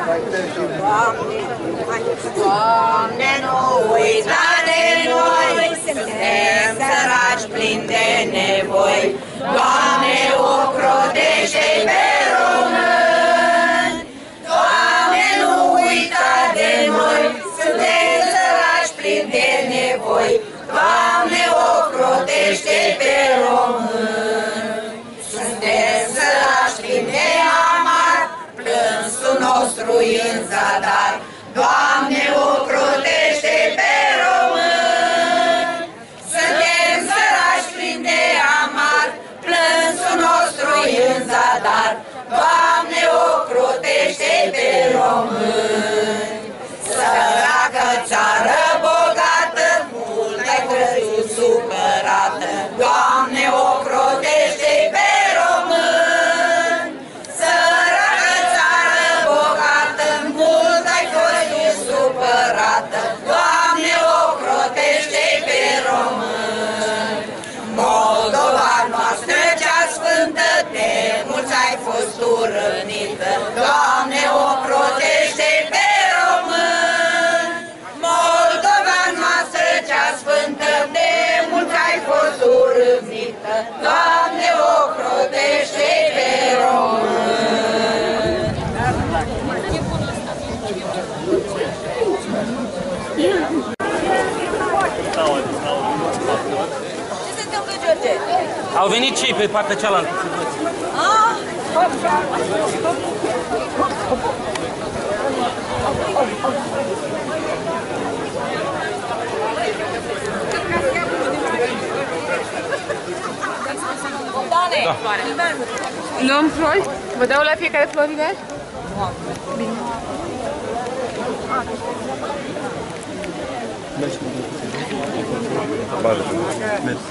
Doamne, nu uita de noi, suntem săraci plini de nevoi. Doamne, ocrotește-i pe români. Doamne, nu uita de noi, suntem săraci plini de nevoi. Doamne, ocrotește-i pe români. Suntem săraci plini de amar, plânsul nostru în zadar. Doamne, ocrotește-i pe români. Suntem săraci plini de amar, plânsul nostru în zadar. Doamne, ocrotește-i pe români. Săracă țară bogată, mult ai crezut supărată. Doamne, ocrotește-i pe români. Săracă țară bogată, mult ai crezut supărată. Doamne, ocrotește-i pe români. Moldova noastră cea sfântă, de mulți ai fost urânită. Doamne, ocrotește-i pe români. Moldova noastră cea sfântă, de mulți ai fost urânită. Doamne, ocrotește-i pe români. Ce se întâmplă, George? Au venit cei pe partea cealaltă. Da. Luăm flori? Vă dau la fiecare florile? Bine. Mersi.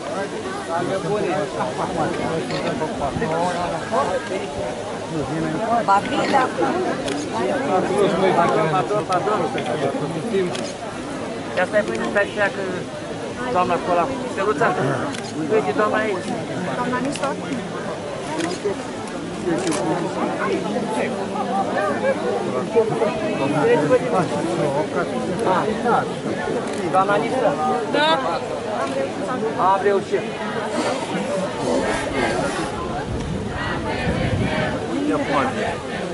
Ia stai pâine, stai să că doamna acolo. Steluța, uite doamna aici. Doamna Nistor? Doamna Nistor? Da. Am reușit. Ia poate.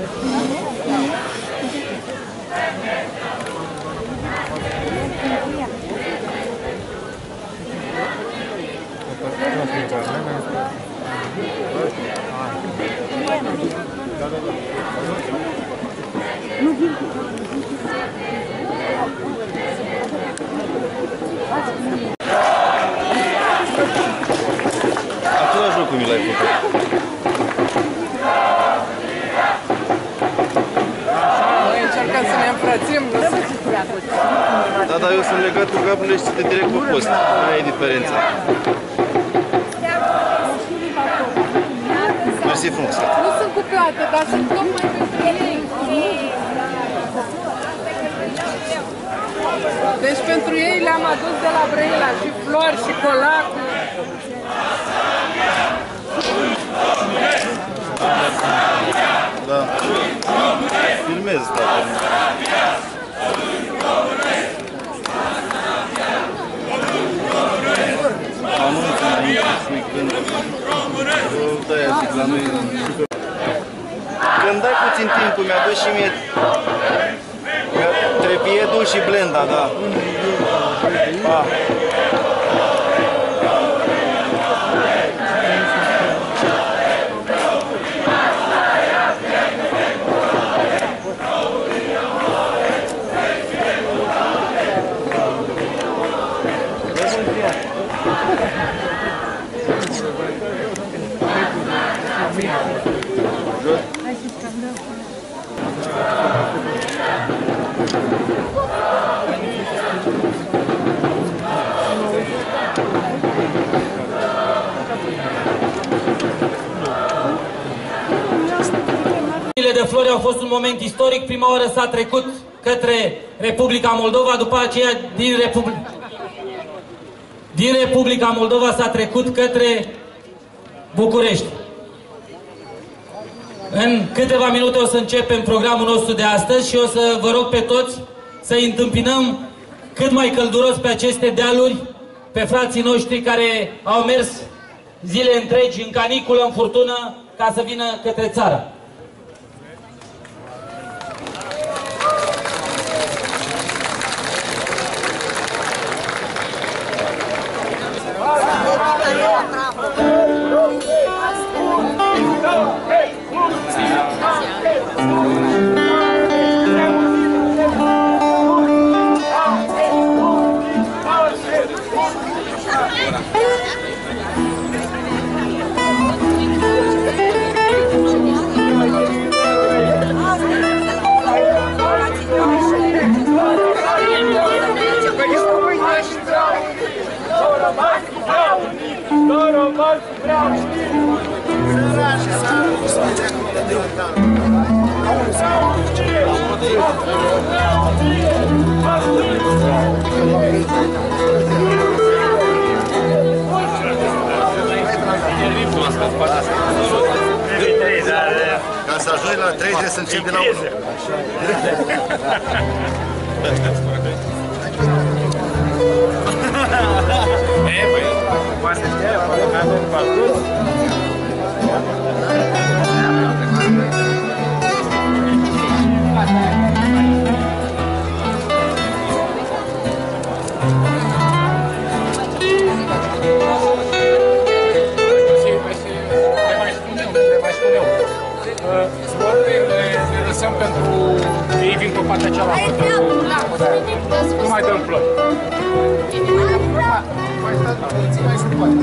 Același lucru mi l-ai făcut. Noi încercăm să ne împrățim, nu să fiți prea puțin. Da, dar eu sunt legat cu cablele și te direct pe post. Aia e diferența. Mersi frumos. Nu sunt cuplate, dar sunt tocmai pentru ei. Deci pentru ei le-am adus de la Brăila și flori și colacul. Da. Filmez, da. Anunț înainte, când de-aia zic la noi. Când dai puțin timp, mi-a dus și mie trepiedul și blenda, da. Pa. De flori au fost un moment istoric. Prima oară s-a trecut către Republica Moldova, după aceea din Republica Moldova s-a trecut către București. În câteva minute o să începem programul nostru de astăzi și o să vă rog pe toți să-i întâmpinăm cât mai călduros pe aceste dealuri, pe frații noștri care au mers zile întregi în caniculă, în furtună, ca să vină către țară. Ca să ajungi la 30 să începi de la 1. Le lăsăm pentru ei vin pe partea cealaltă. Nu mai dăm plări. Mai stați la puțin mai spate.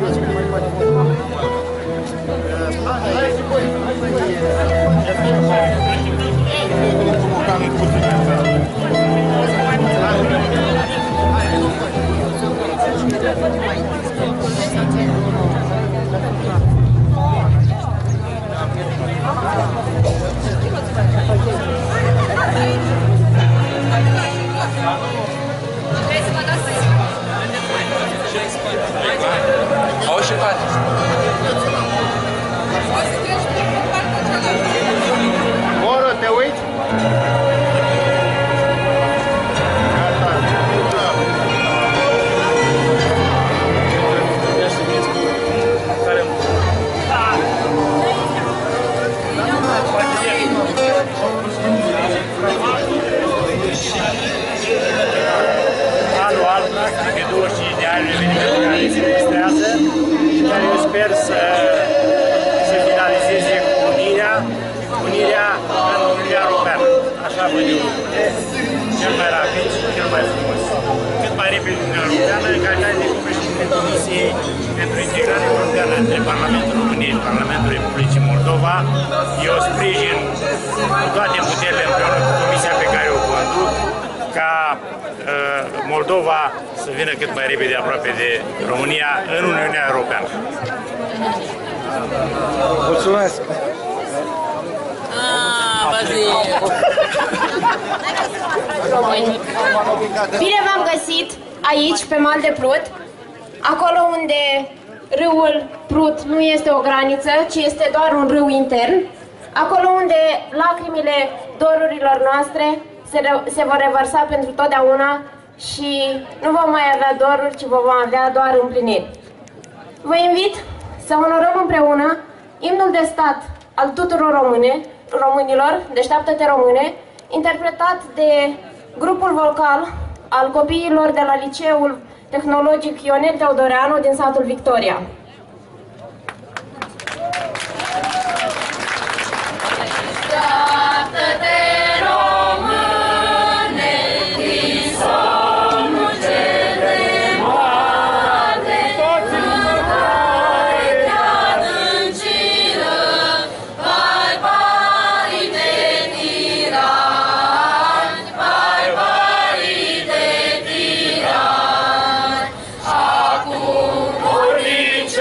Au și face. Moro, te uiți? Anual, practic, de 25 de ani, evenimentul care se registrează și care eu sper să se finalizeze cu unirea în Uniunea Europeană. Așa văd eu lucrurile, cel mai rapid și cel mai frumos. Cât mai repede Uniunea Europeană, în calitate de președinte Comisiei pentru Integrare Europeană între Parlamentul României și Parlamentul Republicii Moldova, eu sprijin cu toate puterile împreună cu Comisia pe care o conduc, ca Moldova să vină cât mai repede aproape de România în Uniunea Europeană. Mulțumesc! Bine v-am găsit aici, pe mal de Prut, acolo unde râul Prut nu este o graniță, ci este doar un râu intern, acolo unde lacrimile dorurilor noastre se vor revărsa pentru totdeauna și nu vom mai avea doruri, ci vom avea doar împliniri. Vă invit să onorăm împreună imnul de stat al tuturor românilor, Deșteaptă-te române, interpretat de grupul vocal al copiilor de la Liceul Tehnologic Ionel Teodoreanu din satul Victoria. Acum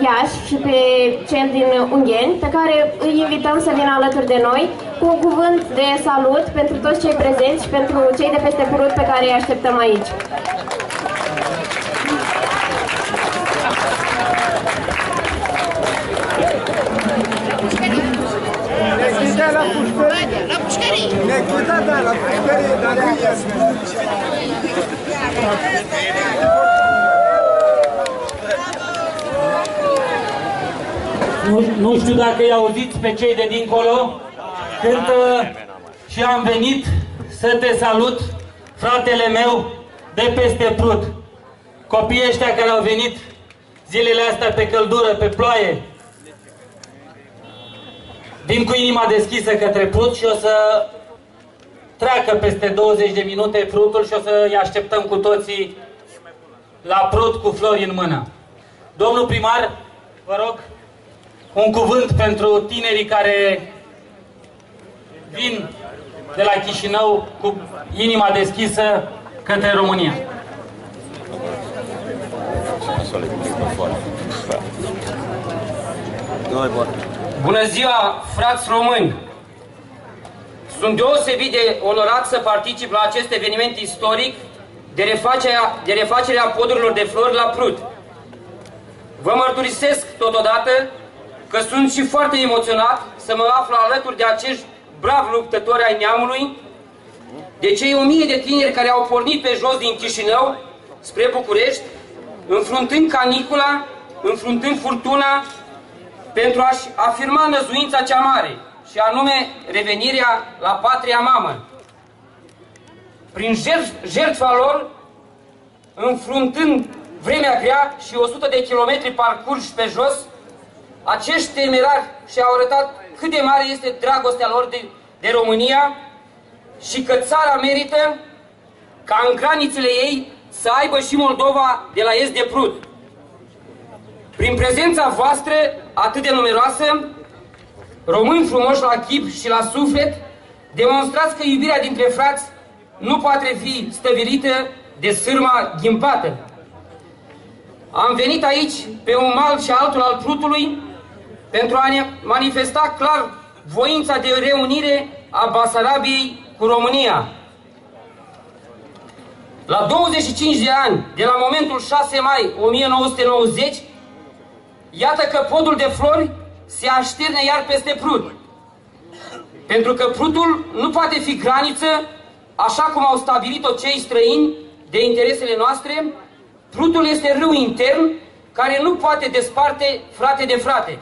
Iași și pe cel din Ungheni, pe care îi invităm să vină alături de noi cu un cuvânt de salut pentru toți cei prezenți și pentru cei de peste Prut pe care îi așteptăm aici. La pușcărie! La pușcărie, dar nu ies. Nu știu dacă îi auziți pe cei de dincolo, cântă și am venit să te salut, fratele meu de peste Prut. Copiii ăștia care au venit zilele astea pe căldură, pe ploaie, vin cu inima deschisă către Prut și o să treacă peste 20 de minute Prutul și o să îi așteptăm cu toții la Prut cu flori în mână. Domnul primar, vă rog, un cuvânt pentru tinerii care vin de la Chișinău cu inima deschisă către România. Bună ziua, frați români! Sunt deosebit de onorat să particip la acest eveniment istoric de refacerea podurilor de flori la Prut. Vă mărturisesc totodată că sunt și foarte emoționat să mă aflu alături de acești bravi luptători ai neamului, de cei 1000 de tineri care au pornit pe jos din Chișinău spre București, înfruntând canicula, înfruntând furtuna, pentru a-și afirma năzuința cea mare, și anume revenirea la patria mamă. Prin jertfa lor, înfruntând vremea grea și 100 de kilometri parcurși pe jos, acești temerari și-au arătat cât de mare este dragostea lor de România și că țara merită ca în granițele ei să aibă și Moldova de la est de Prut. Prin prezența voastră atât de numeroasă, români frumoși la chip și la suflet, demonstrați că iubirea dintre frați nu poate fi stăvilită de sârma ghimpată. Am venit aici, pe un mal și altul al Prutului, pentru a ne manifesta clar voința de reunire a Basarabiei cu România. La 25 de ani, de la momentul 6 mai 1990, iată că podul de flori se așterne iar peste Prut. Pentru că Prutul nu poate fi graniță, așa cum au stabilit-o cei străini de interesele noastre. Prutul este râu intern care nu poate desparte frate de frate.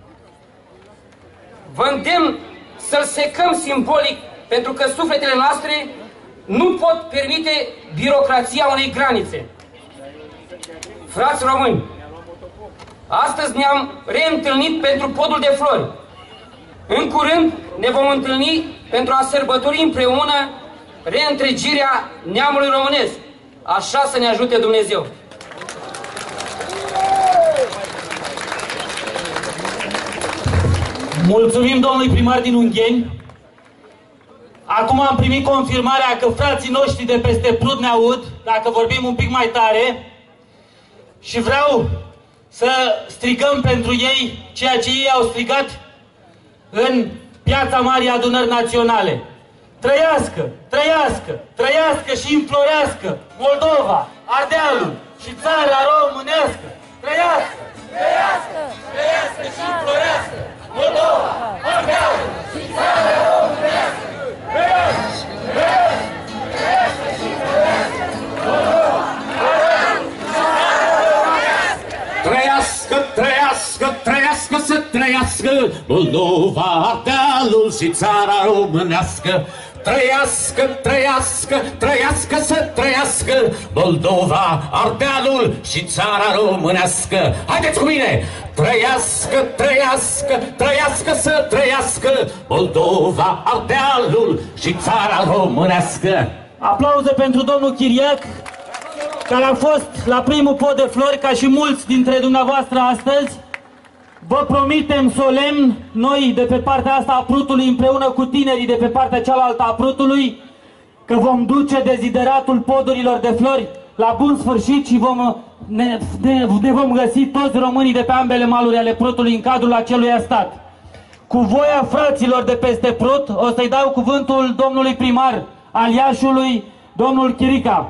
Vă îndemn să-l secăm simbolic, pentru că sufletele noastre nu pot permite birocrația unei granițe. Frați români, astăzi ne-am reîntâlnit pentru podul de flori. În curând ne vom întâlni pentru a sărbători împreună reîntregirea neamului românesc. Așa să ne ajute Dumnezeu! Mulțumim domnului primar din Ungheni. Acum am primit confirmarea că frații noștri de peste Prut ne aud, dacă vorbim un pic mai tare. Și vreau să strigăm pentru ei ceea ce ei au strigat în Piața Marii Adunări Naționale. Trăiască, trăiască, trăiască și înflorească Moldova, Ardealul și țara românească. Trăiască, trăiască, trăiască și înflorească Moldova, Ardealul și țara românească. Trăiască, trăiască, trăiască și înflorească Moldova, Ardealul și țara românească. Trăiască, trăiască, trăiască să trăiască Moldova, Ardealul și țara românească. Trăiască, trăiască, trăiască să trăiască Moldova, Ardealul și țara românească. Haideți cu mine! Trăiască, trăiască, trăiască să trăiască Moldova, Ardealul și țara românească. Aplauze pentru domnul Chiriac, care a fost la primul pod de flori, ca și mulți dintre dumneavoastră astăzi. Vă promitem solemn, noi de pe partea asta a Prutului, împreună cu tinerii de pe partea cealaltă a Prutului, că vom duce dezideratul podurilor de flori la bun sfârșit și vom ne vom găsi toți românii de pe ambele maluri ale Prutului în cadrul acelui stat. Cu voia fraților de peste Prut, o să-i dau cuvântul domnului primar al Iașului, domnul Chirica.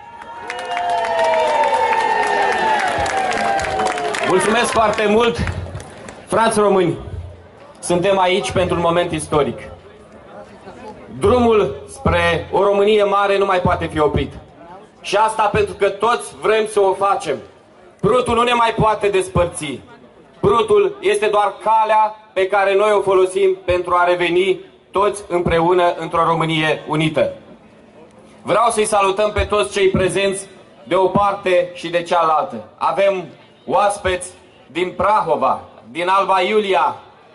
Mulțumesc foarte mult, frați români! Suntem aici pentru un moment istoric. Drumul spre o Românie mare nu mai poate fi oprit. Și asta pentru că toți vrem să o facem. Prutul nu ne mai poate despărți. Prutul este doar calea pe care noi o folosim pentru a reveni toți împreună într-o Românie unită. Vreau să-i salutăm pe toți cei prezenți de o parte și de cealaltă. Avem oaspeți din Prahova, din Alba Iulia,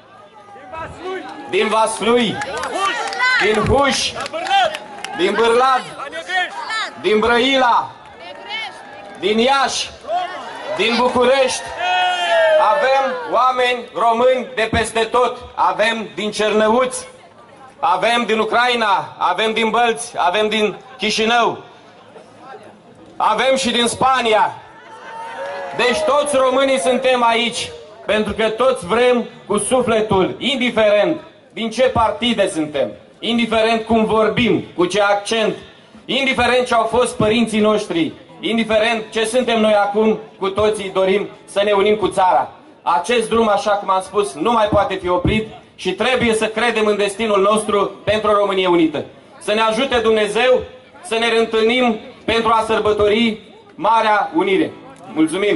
din Vaslui, din Huș, din Bârlad, din Brăila, din Iași, din București. Avem oameni români de peste tot. Avem din Cernăuți, avem din Ucraina, avem din Bălți, avem din Chișinău, avem și din Spania. Deci toți românii suntem aici, pentru că toți vrem cu sufletul, indiferent din ce partide suntem, indiferent cum vorbim, cu ce accent, indiferent ce au fost părinții noștri, indiferent ce suntem noi acum, cu toții dorim să ne unim cu țara. Acest drum, așa cum am spus, nu mai poate fi oprit și trebuie să credem în destinul nostru pentru o Românie unită. Să ne ajute Dumnezeu să ne reîntâlnim pentru a sărbători Marea Unire. Mulțumim!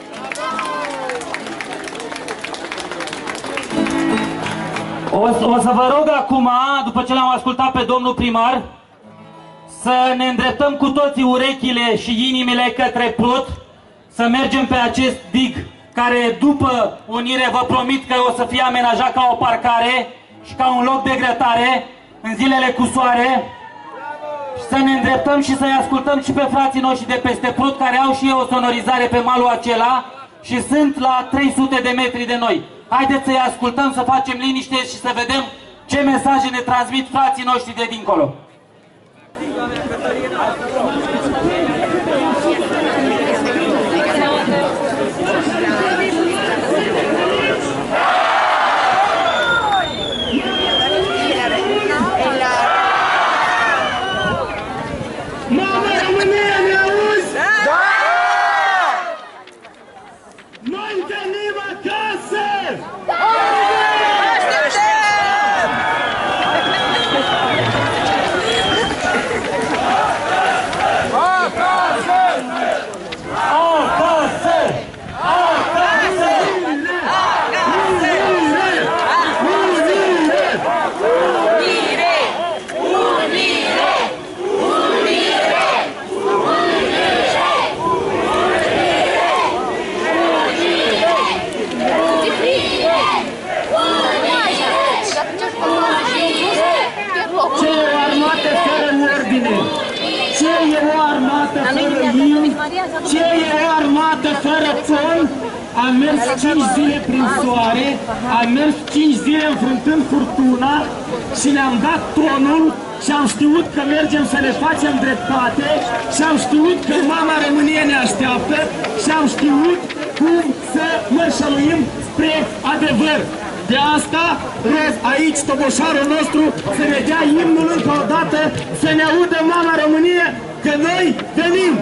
O să vă rog acum, după ce l-am ascultat pe domnul primar, să ne îndreptăm cu toții urechile și inimile către Prut, să mergem pe acest dig care după unire vă promit că o să fie amenajat ca o parcare și ca un loc de grătare în zilele cu soare. Să ne îndreptăm și să-i ascultăm și pe frații noștri de peste Prut, care au și ei o sonorizare pe malul acela și sunt la 300 de metri de noi. Haideți să-i ascultăm, să facem liniște și să vedem ce mesaje ne transmit frații noștri de dincolo. Mama România, ne auzi? Da! Noi venim acasă! Ce e o armată fără ordine? Ce e o armată fără himn? Ce e o armată fără ton? Am mers 5 zile prin soare, am mers 5 zile înfruntând furtuna și ne-am dat tonul și am știut că mergem să ne facem dreptate și am știut că Mama Românie ne așteaptă și am știut cum să mărșăluim spre adevăr. De asta rog aici toboșarul nostru să ne dea imnul încă o dată, să ne audă Mama Românie că noi venim!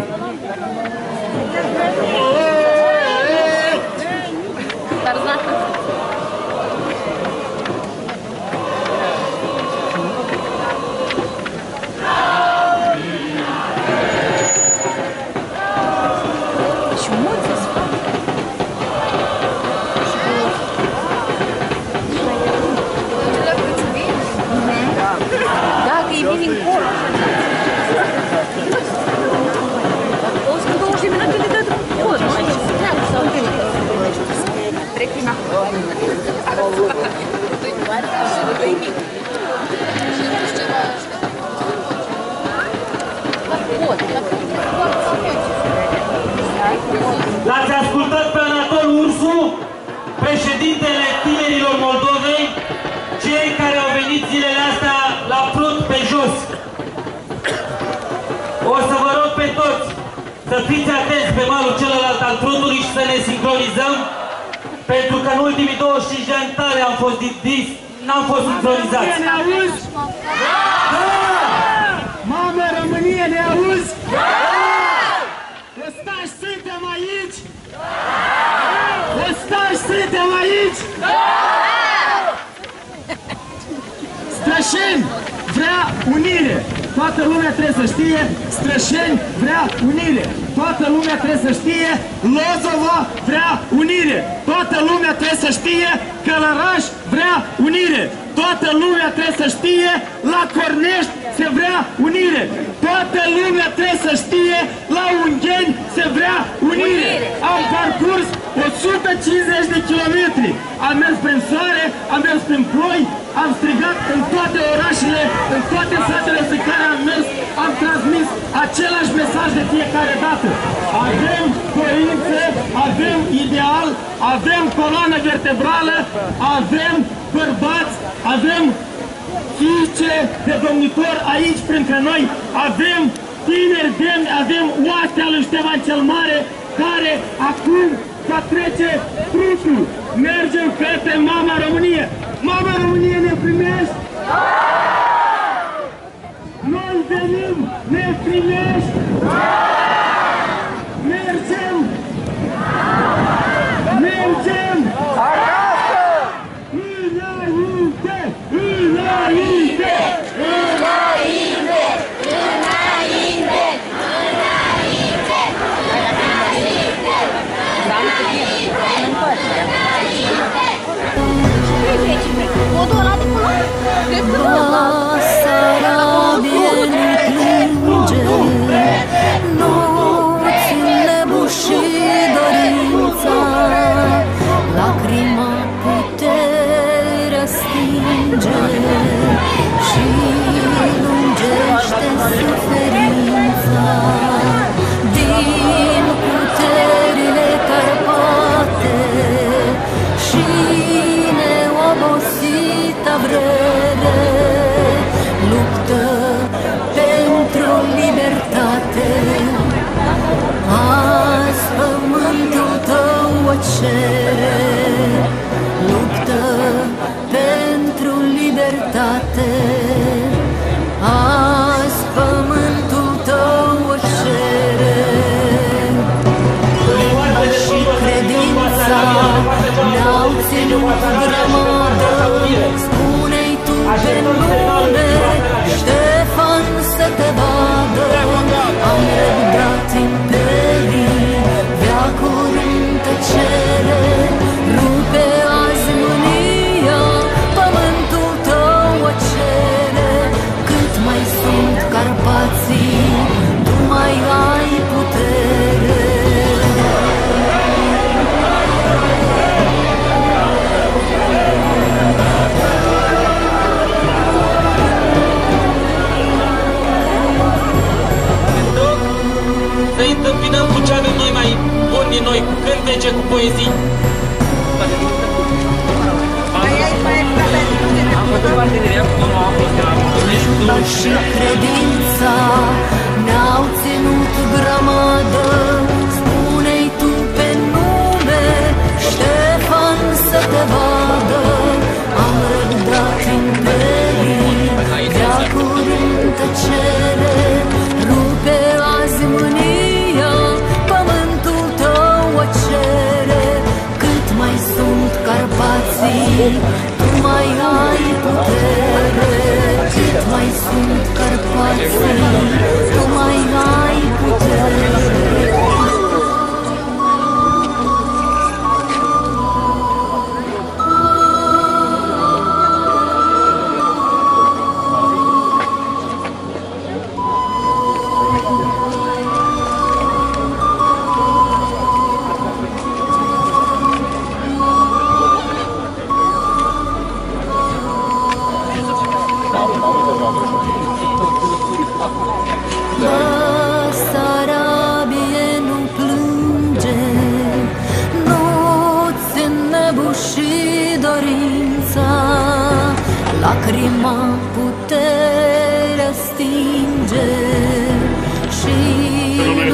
Da, că e bine încolo. 120 de minute de dat pod. Trec prin acolo. L-ați ascultat pe Anatol Ursu, președintele Tinerilor Moldovei, cei care au venit zilele astea la Prut pe jos. O să vă rog pe toți să fiți atenți pe malul celălalt al trotului și să ne sincronizăm, pentru că în ultimii 25 de ani tare am fost n-am fost sincronizați. Ne auzi? Da! Mamă, România, ne auzi? Da! Ostași, suntem aici? Da! Ostași, suntem aici? Da! Strășeni vrea unire. Toată lumea trebuie să știe, Strășeni vrea unire. Toată lumea trebuie să știe, Lozova vrea unire. Toată lumea trebuie să știe, Călăraș vrea unire. Toată lumea trebuie să știe, la Cornești se vrea unire. Toată lumea trebuie să știe, la Ungheni se vrea unire. Am parcurs 150 de kilometri. Am mers prin soare, am mers prin ploi, am strigat în toate orașele, în toate satele în care am mers, am transmis același mesaj de fiecare dată. Avem dorințe, avem ideal, avem coloană vertebrală, avem bărbați, avem fiice de domnitor aici printre noi, avem tineri demni, avem oastea lui Ștefan cel Mare, care acum va trece trutul. Mergem către Mama Românie. Mama Românie, ne primești? Noi venim, ne primești? Mergem! Mergem! Înainte! Înainte! Înainte! Înainte! Modul ăla de culoare? Basarabie nu plânge, nu-ți înnebuși dorința, lacrima puterea stinge și lungește suferința. Din puterile Carpate și neobosita vrere luptă pentru libertate. Azi pământul tău o cere, luptă pentru libertate. Azi pământul tău o cere. Limba și credința ne-au ținut grămadă. Spune-i tu pe nume, Ștefan, să te vadă. Am răbdat imperii, veacuri în tăcere. Rupe azi mânia, pământul tău o cere. Cât mai sunt Carpații, tu mai ai putere. Să întâmpinăm cu ce avem noi mai buni din noi, cu cântece, cu poezii. Limba și credința ne-au ținut grămadă. Spune-i tu pe nume, Ștefan, să te vadă. Am răbdat imperii, veacuri în tăcere. Rupe azi mânia, pământul tău o cere. Cât mai sunt Carpații, tu mai ai putere. Cât mai sunt Carpații, tu mai ai putere. Basarabie nu plânge, nu-ți înnebuși dorința, lacrima puterea stinge și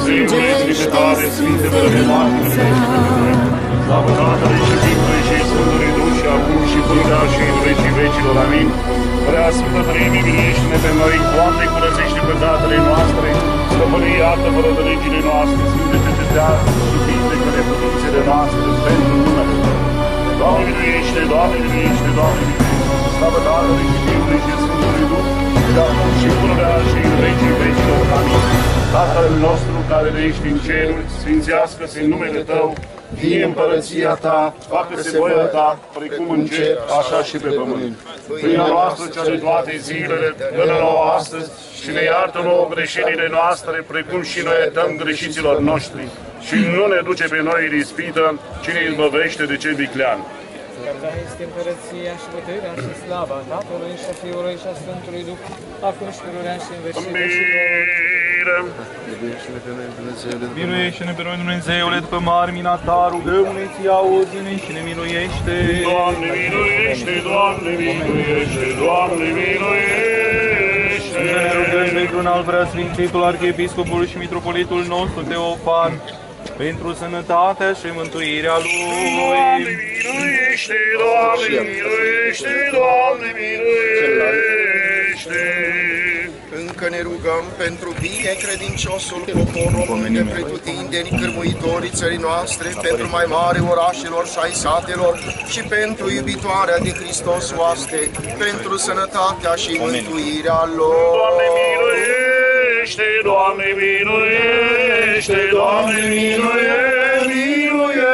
strângește suferința. Slavă Tatălui și Fiului și Sfântului Duh și acum și pururea și în vecii vecilor. Amin. Prea Sfântă Treime, miluiește-ne pe noi, Doamne, curățește păcatele noastre, Stăpâne, iartă fără de legile noastre, Sfântă-te de azi și vindecă neputințele noastre pentru numele Tău. Doamne, miluiește, Doamne, miluiește, Doamne, miluiește. Slavă Tatălui și Fiului și Sfântului Duh și acum și pururea și în vecii vecilor. Amin. Tatăl nostru care ești în ceruri, sfințească-se numele Tău, fie împărăția Ta, facă-se voia Ta, precum în cer, așa și pe pământ. Pâinea noastră cea de toate zilele, dă-ne nouă astăzi și ne iartă nouă greșelile noastre, precum și noi iertăm greșiților noștri. Și nu ne duce pe noi în ispită, ci ne izbăvește de cel viclean. Ta este împărăția și puterea și slava Tatălui și a Fiului și a Sfântului Duh, acum și pururea și în vecii vecilor. Miluiește-ne pe noi, Dumnezeule, după mari mina Ta, rugăm-ne, Ție auzi-ne și ne miluiește. Doamne, miluiește, Doamne, miluiește, Doamne, miluiește. Ne rugăm pentru un alt preasfințitul Arhiepiscopul și Mitropolitul nostru Teofan, pentru sănătatea și mântuirea lui. Doamne, miluiește, Doamne, miluiește, Doamne, miluiește. Încă ne rugăm pentru bine credinciosul popor român de pretutindeni, cârmuitorii țării noastre, pentru mai mare orașelor și ai satelor și pentru iubitoarea de Hristos oaste, pentru sănătatea și mântuirea lor. Doamne, miluiește, Doamne, miluiește, Doamne, miluiește, miluiește.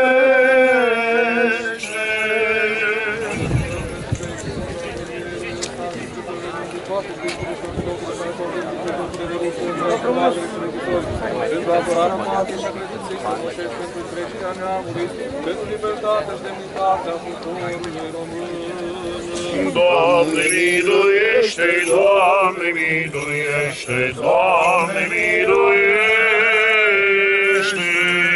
Pentru apărarea noastră și credinței strămoșești, pentru trecerea neamului, pentru libertatea și demnitatea poporului român. Doamne, miluiește, Doamne, miluiește, Doamne, miluiește.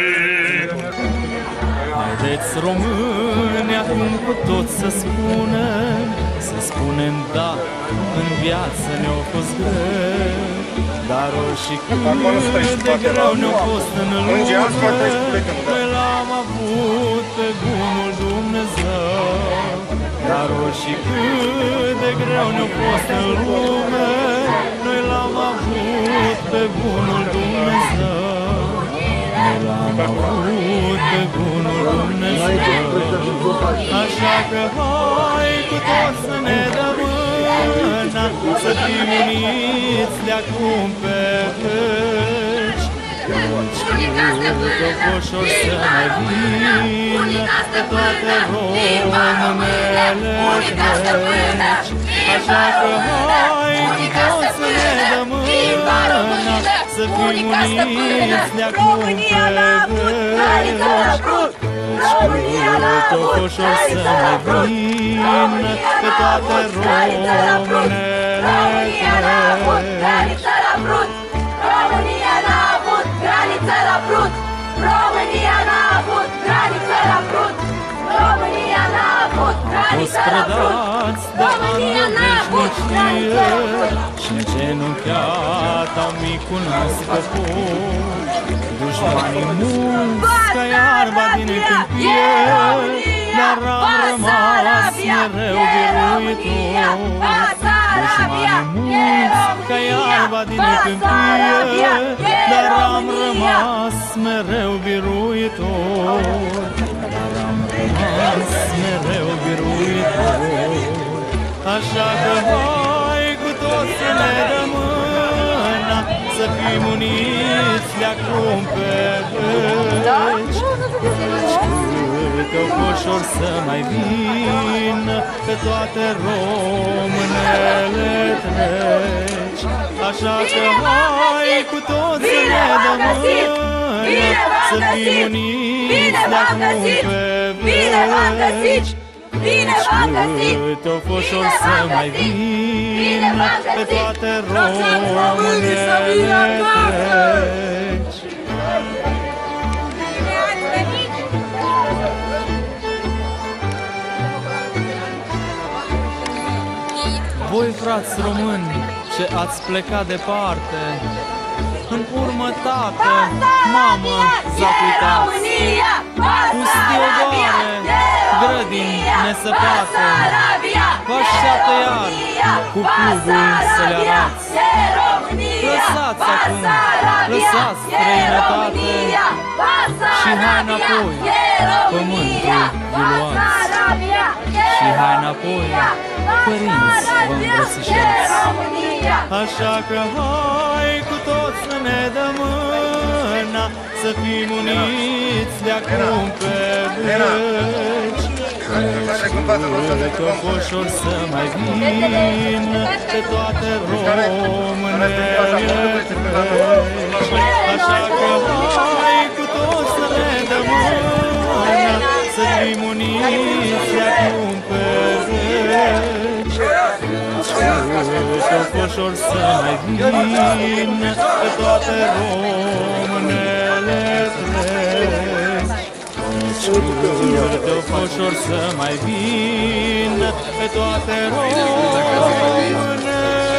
Haideți, români, acum cu toți să spunem da, în viață ne-au fost greu, dar oricât de greu ne-au fost în lume, noi l-am avut pe bunul Dumnezeu. Dar oricât de greu ne-au fost în lume, noi l-am avut pe bunul Dumnezeu. Noi l-am avut pe bunul Dumnezeu. Așa că hai cu toți să ne dăm mâna, să fim uniți de acum pe veci. Căci cât o ușor să ne vină pe toate românele treci. Așa că hai cu toți să ne dăm mâna, să fim uniți de acum pe veci. Cât o ușor să ne vină pe toate românele treci. România n-a avut graniță la brut! România n-a avut graniță la brut! România n-a avut graniță la brut! România n-a avut graniță la brut! Și îngenunchiat am micul nostru popor, dușmanii mulți ca iarba din câmpie, dar am rămas mereu biruitor. Dușmanii mulți ca iarba din câmpie, dar am rămas mereu biruitor. Dar am rămas mereu biruitor. Așa că hai cu toți să ne dăm mâna, să fim uniți de acum pe veci. Cât o ușor să mai vină pe toate românele treci. Așa că hai cu toți să ne dăm mâna, să fim uniți de acum pe veci. Cât o ușor să mai vină pe toate românele treci. Voi, frați români, ce ați plecat departe, în urmă, tată, mamă, zacuitați. Pustiu doare, grădini nesăpate, vă așteaptă iar cu plugul să le arați. Lăsați acum, lăsați străinătate și hai înapoi, pământul vi luați. Și hai înapoi, părinți, vă îmbrățișați. Așa că hai cu toți să ne dăm mâna, să fim uniți de acum pe veci. Cocoșor să mai vină pe toate românele treci. Așa că hai cu toți să ne dăm mâna, să fim uniți de acum pe veci. Cocoșor să mai vină pe toate românele treci. Tău foșor să mai vină pe toate românele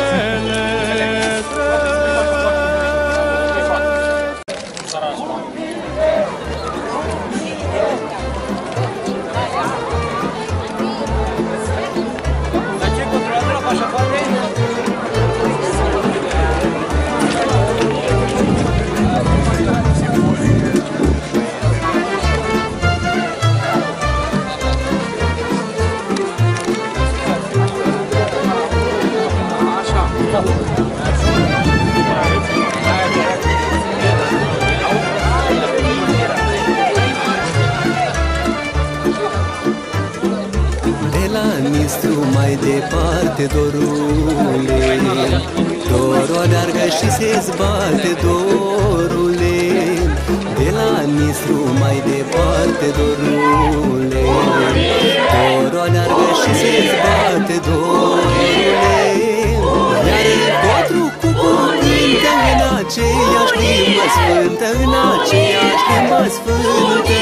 mai departe, dorule, dorul aleargă și se zbate, dorule. De la Nistru mai departe, dorule, dorul aleargă și se zbate, dorule. Iar Cotru cu cuvântă în aceeași limbă sfântă, în aceeași limbă sfântă.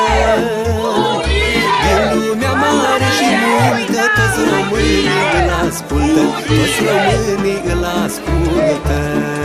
Din lumea mare și multă, toți românii îl ascultă, toți românii îl ascultă.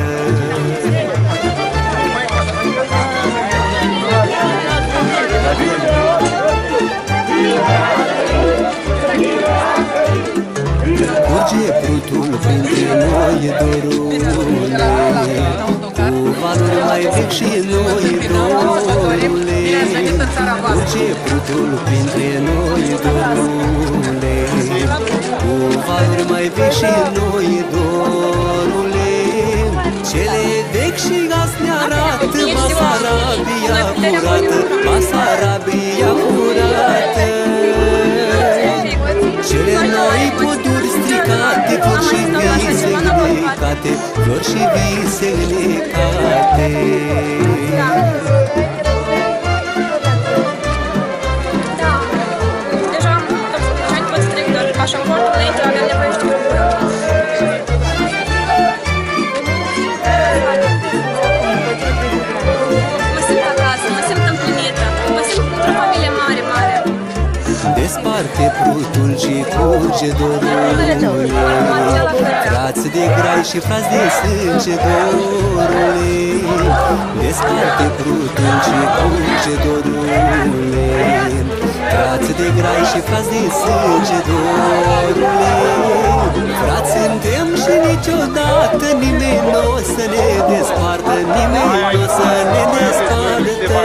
Curge prutul printre noi, dorule, cu valuri mai vechi și noi, dorule. Curge prutul printre noi, dorule, cu valuri mai vechi și noi, dorule. Cele vechi și azi ne arată Basarabia curată, Basarabia curată. Cele noi poduri stricate, flori și vise înecate, flori și vise înecate. Deja am tot să trec doar pașaportul, înainte aveam nevoie și mă simt acasă, mă simt împlinită, mă simt într-o familie mare, mare. Desparte prutul și curge dorule, frați de grai și frați de sânge, dorule. Desparte prutul și curge dorule, frați de grai și frați de sânge, dorule. Frați suntem și niciodată nimeni n-o să ne despartă, nimeni n-o să ne despartă.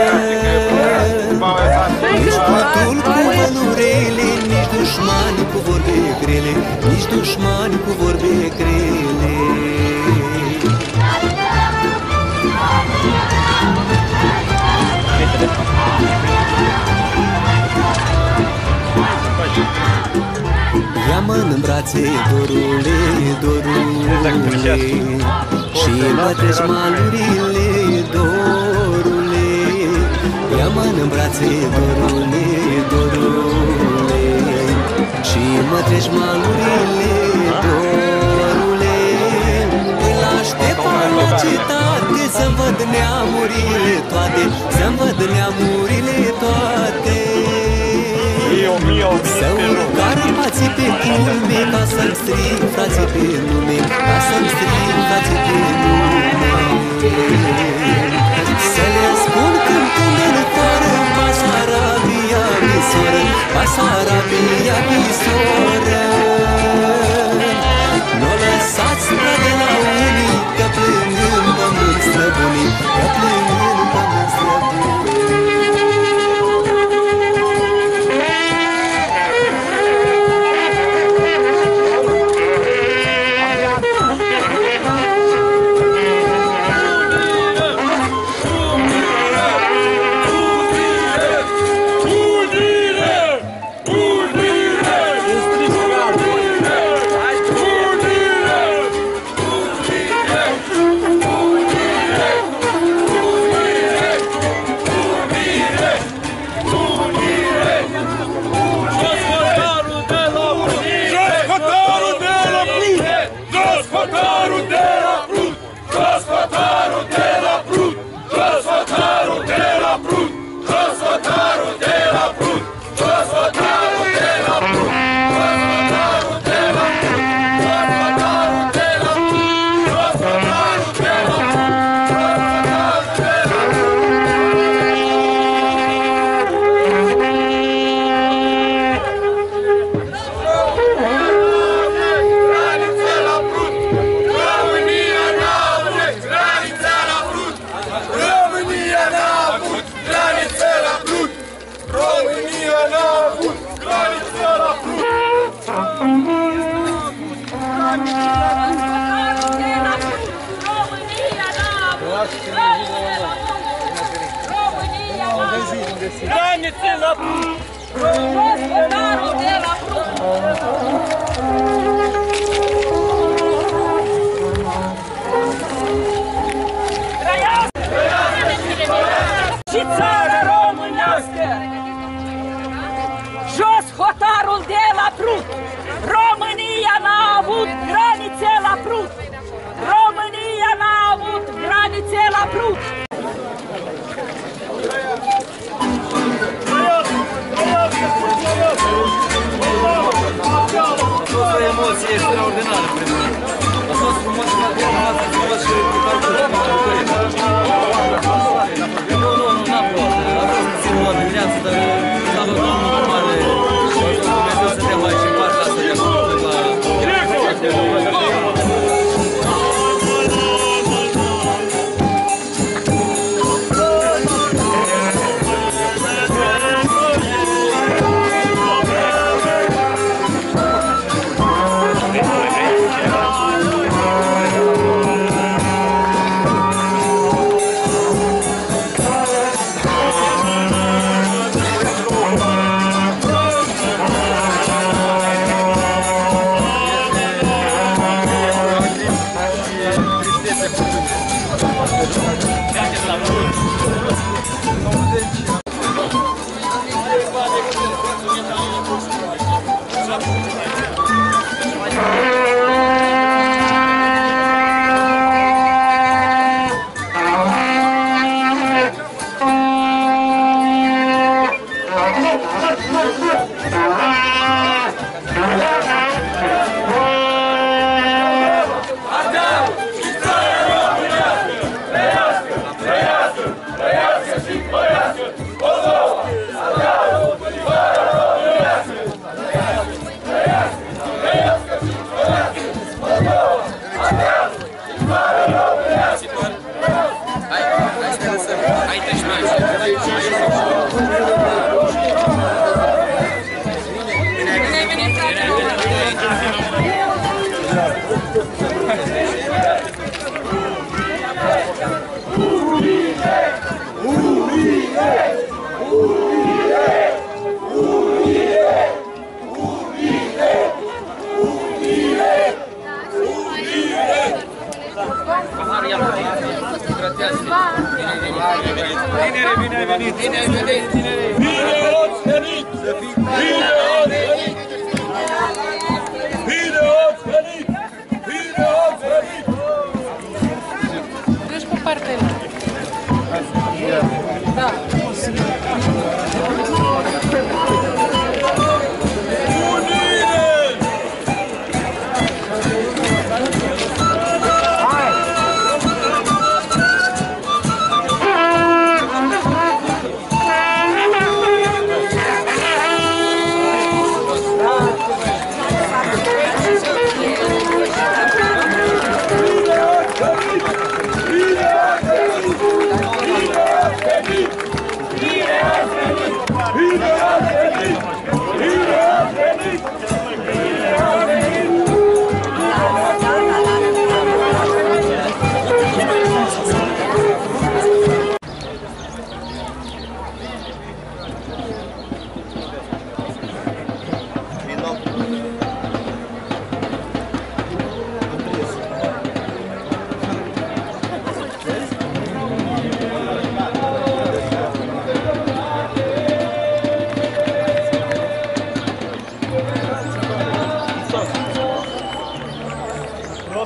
Nici prutul cu vălurele, nici dușmani cu vorbe grele, nici dușmani cu vorbe grele. Ia-mă în brațe, dorule, dorule, și mă treci malurile, dorule. Ia-mă în brațe, dorule, dorule, și mă treci malurile, dorule. Îl aștept la cetate să-mi văd neamurile toate, să-mi văd neamurile toate. Să urc armații pe culme, ca să-mi strig frații pe lume, ca să-mi strig frații pe lume. Să le spun cântând în toară Basarabia misoră, Basarabia misoră. N-o lăsați prea de la unii, că plâng în pământ străbunii, că plâng în pământ străbunii. Granițe la Prut! Gospodarul de la Prut! Și țara românească! Jos hotarul de la Prut! România n-a avut granițe la Prut! România n-a avut granițe la Prut! A fost o emoție extraordinară pentru mine. A fost frumos ca de acasă, frumos și Nu, n-a fost. A fost puțin o dimineață, dar slavă Domnului mare și Dumnezeu să dea mai și în partea asta de acolo la...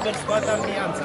invers toată ambianța.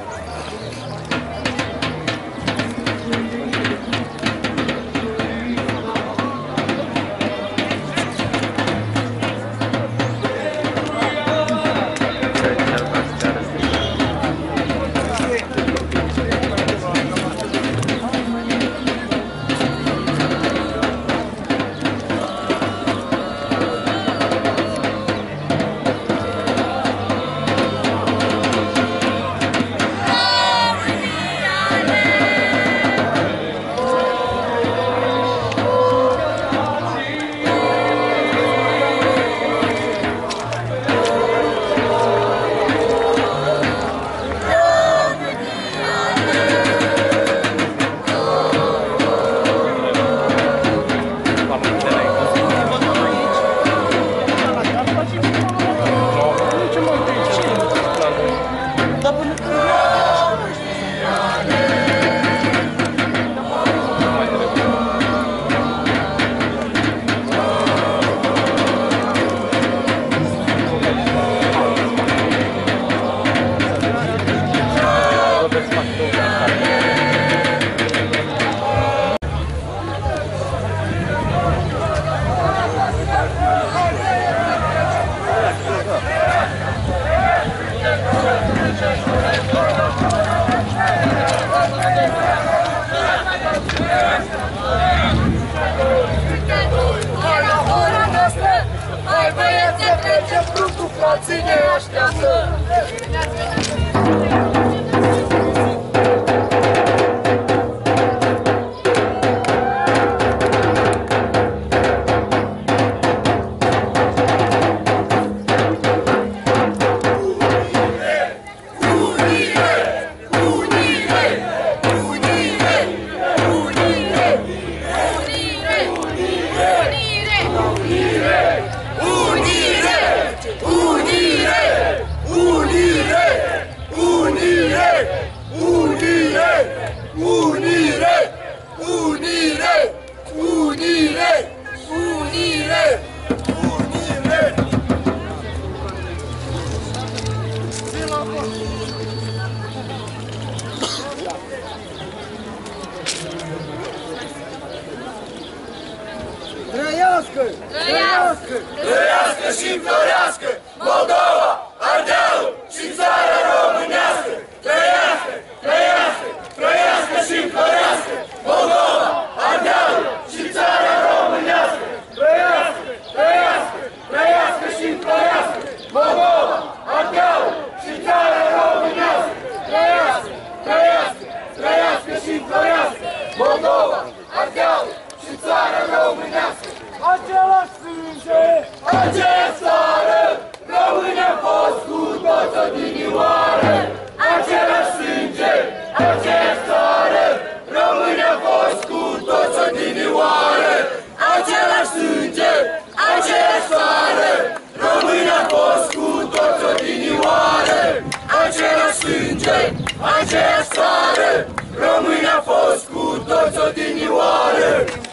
Trăiască! Trăiască! Trăiască și înflorească Moldova, Ardealul și țara românească! Trăiască! Trăiască! Trăiască și înflorească Moldova, Ardealul și țara românească! Trăiască! Trăiască! Trăiască și înflorească Moldova, Ardealul și țara românească! Trăiască! Trăiască! Trăiască și înflorească Moldova, Ardealul și țara românească! Același sânge, aceeași țară, români a fost cu toți odinioară. Același sânge, aceeași țară, români a fost cu toți odinioară. Același sânge, aceeași țară, români a fost cu toți odinioară. Același sânge, aceeași țară, români a fost cu toți odinioară.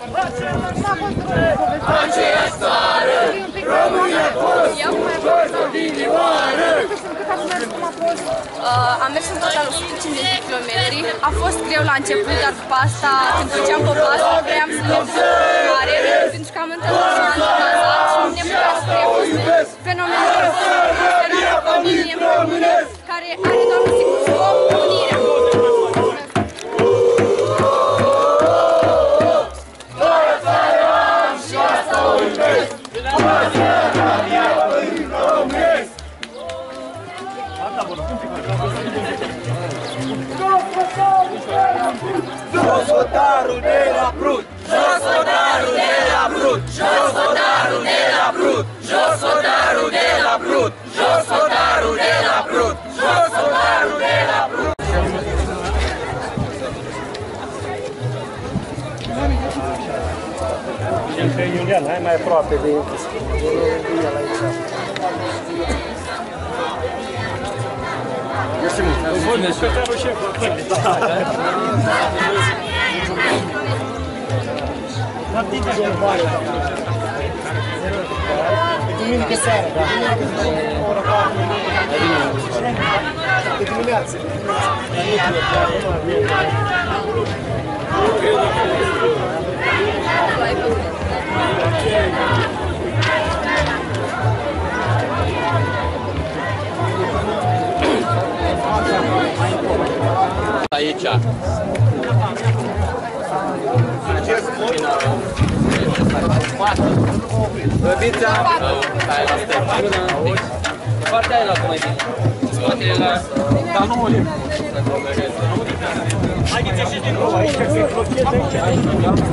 Aceeași țară, români a fost cu toți odinioară. Am mers în total 150 de kilometri. A fost greu la început, dar după asta, când făceam pe pas, vreau să merg în mare, pentru că am întâlnit și m-am deplasat și nu ne putea spune. A fost fenomenal. Era o familie care are doar un singur scop, unirea. Jos hotarul de la Prut! Jos hotarul de la Prut! Jos hotarul de la Prut! Jos hotarul de la Prut! Jos hotarul de la Prut! Jos hotarul de la Prut! Iulian, hai mai aproape de el aici. Mulțumesc, secretarul șef. duminică seara, da. Ora 4. De dimineață. Aici. Băbița! Partea aia acum e bine. Spatele la... Dar nu ole. Haideți și din nou aici, că-i blochezi aici.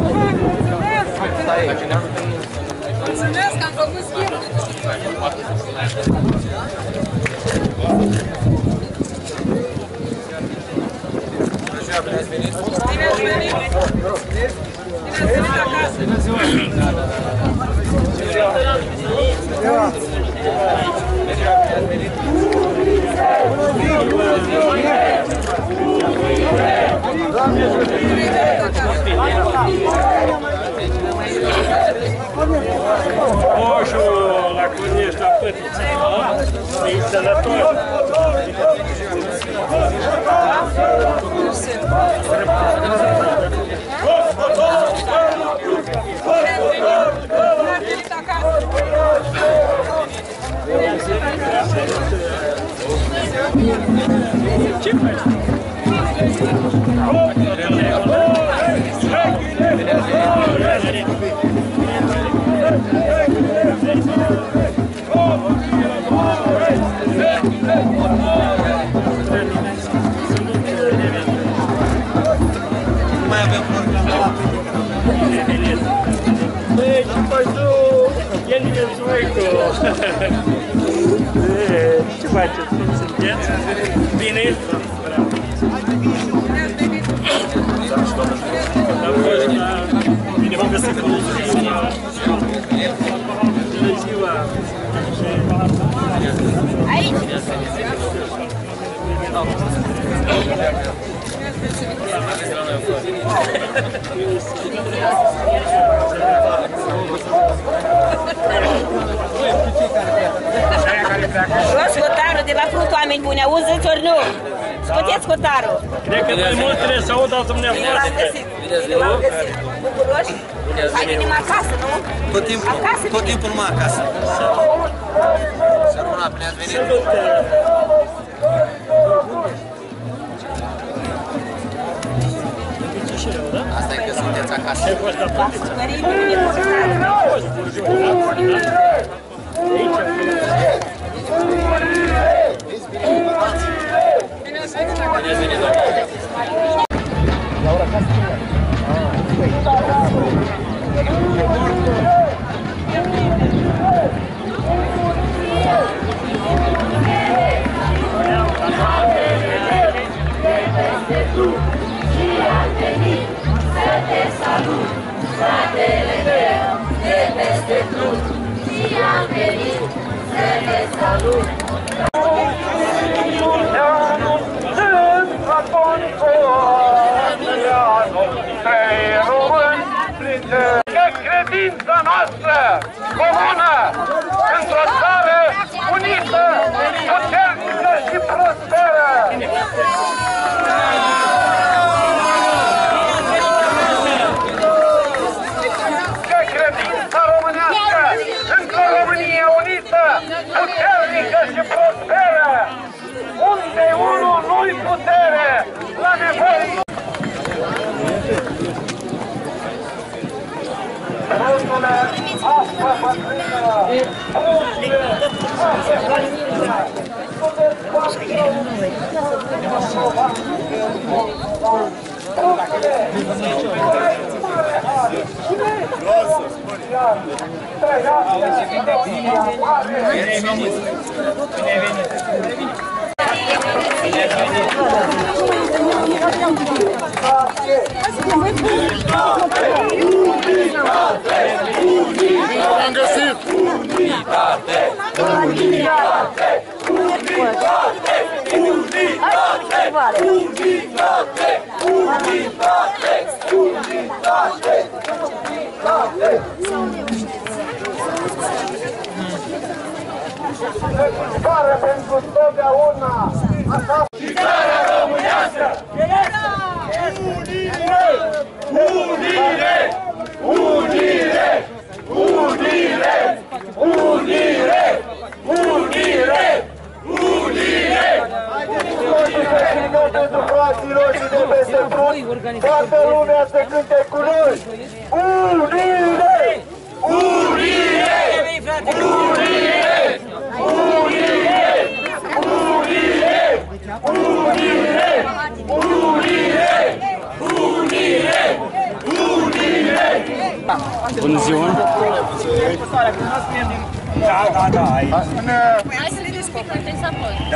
Stai aici. Mulțumesc, am făcut schimb. Bine ați venit! Bine ați venit! Bine ați venit acasă! Bună ziua! Moșul la Cunești, la Pătiță, e sănătos. Ce faci? Mai avem program. Băi, ce faci tu? El e sueco. Ce faceți? Cum sunteți? Bine? Bine v-am găsit. Bună ziua! Aici! Luați hotarul de la Prut, oameni buni, auziți ori nu? Scoteți hotarul! Cred că mai mult trebuie să aud al dumneavoastră. Bine v-am găsit! Bucuroși? Hai venim acasă, nu? Tot timpul numai acasă. Să rămână, bine ați venit! Asta e că sunteți acasă. Fratele meu, de peste tot, și am venit să te salut. De credința noastră comună într-o țară unită, puternică și prosperă. De credința românească într-o Românie unită, puternică și prosperă, unde unul nu-i putere la nevoie. Am găsit! Unitate! Unitate! Unitate! Unitate! Unitate! Unitate! Unitate! Țară pentru totdeauna! Și țara românească! Unire! Unire! Unire! Unire! Unire! Unire! Pentru frații roșii de peste frut, toată lumea să cânte cu noi! Unire! Unire! Unire! Unire! Unire! Unire! Unire! Unire! Unire! Bună ziua! Da, aici. Hai să le descoperi, să pot.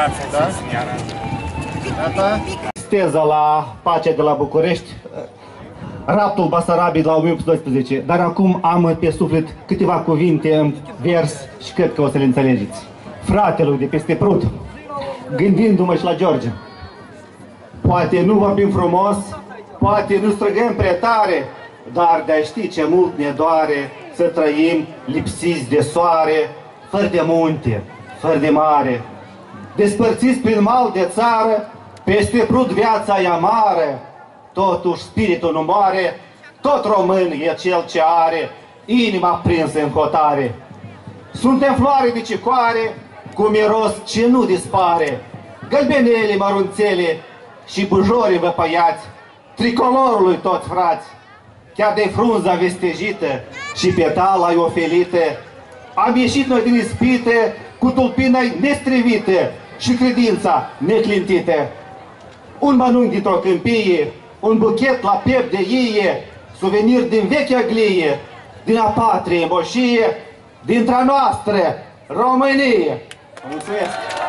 Da? Steza la pacea de la București, raptul Basarabiei la 1812, dar acum am pe suflet câteva cuvinte în vers și cred că o să le înțelegeți. Fratelui de peste Prut, gândindu-mă și la George, poate nu vorbim frumos, poate nu străgăm prea tare, dar de-a ști ce mult ne doare să trăim lipsiți de soare, fără de munte, fără de mare, despărțiți prin mal de țară, peste Prut viața e amară, totuși spiritul nu moare, tot român e cel ce are inima prinsă în hotare. Suntem floare de cicoare, cu miros ce nu dispare, gălbenele mărunțele și bujorii văpăiați, tricolorului toți frați, chiar de frunza vestejită și petala ofelită, am ieșit noi din ispite cu tulpina nestrivită și credința neclintită. Un mănânc dintr-o câmpie, un buchet la piept de ie, suvenir din vechea glie, din a patrie moșie, dintre-a noastră Românie. Mulțumesc!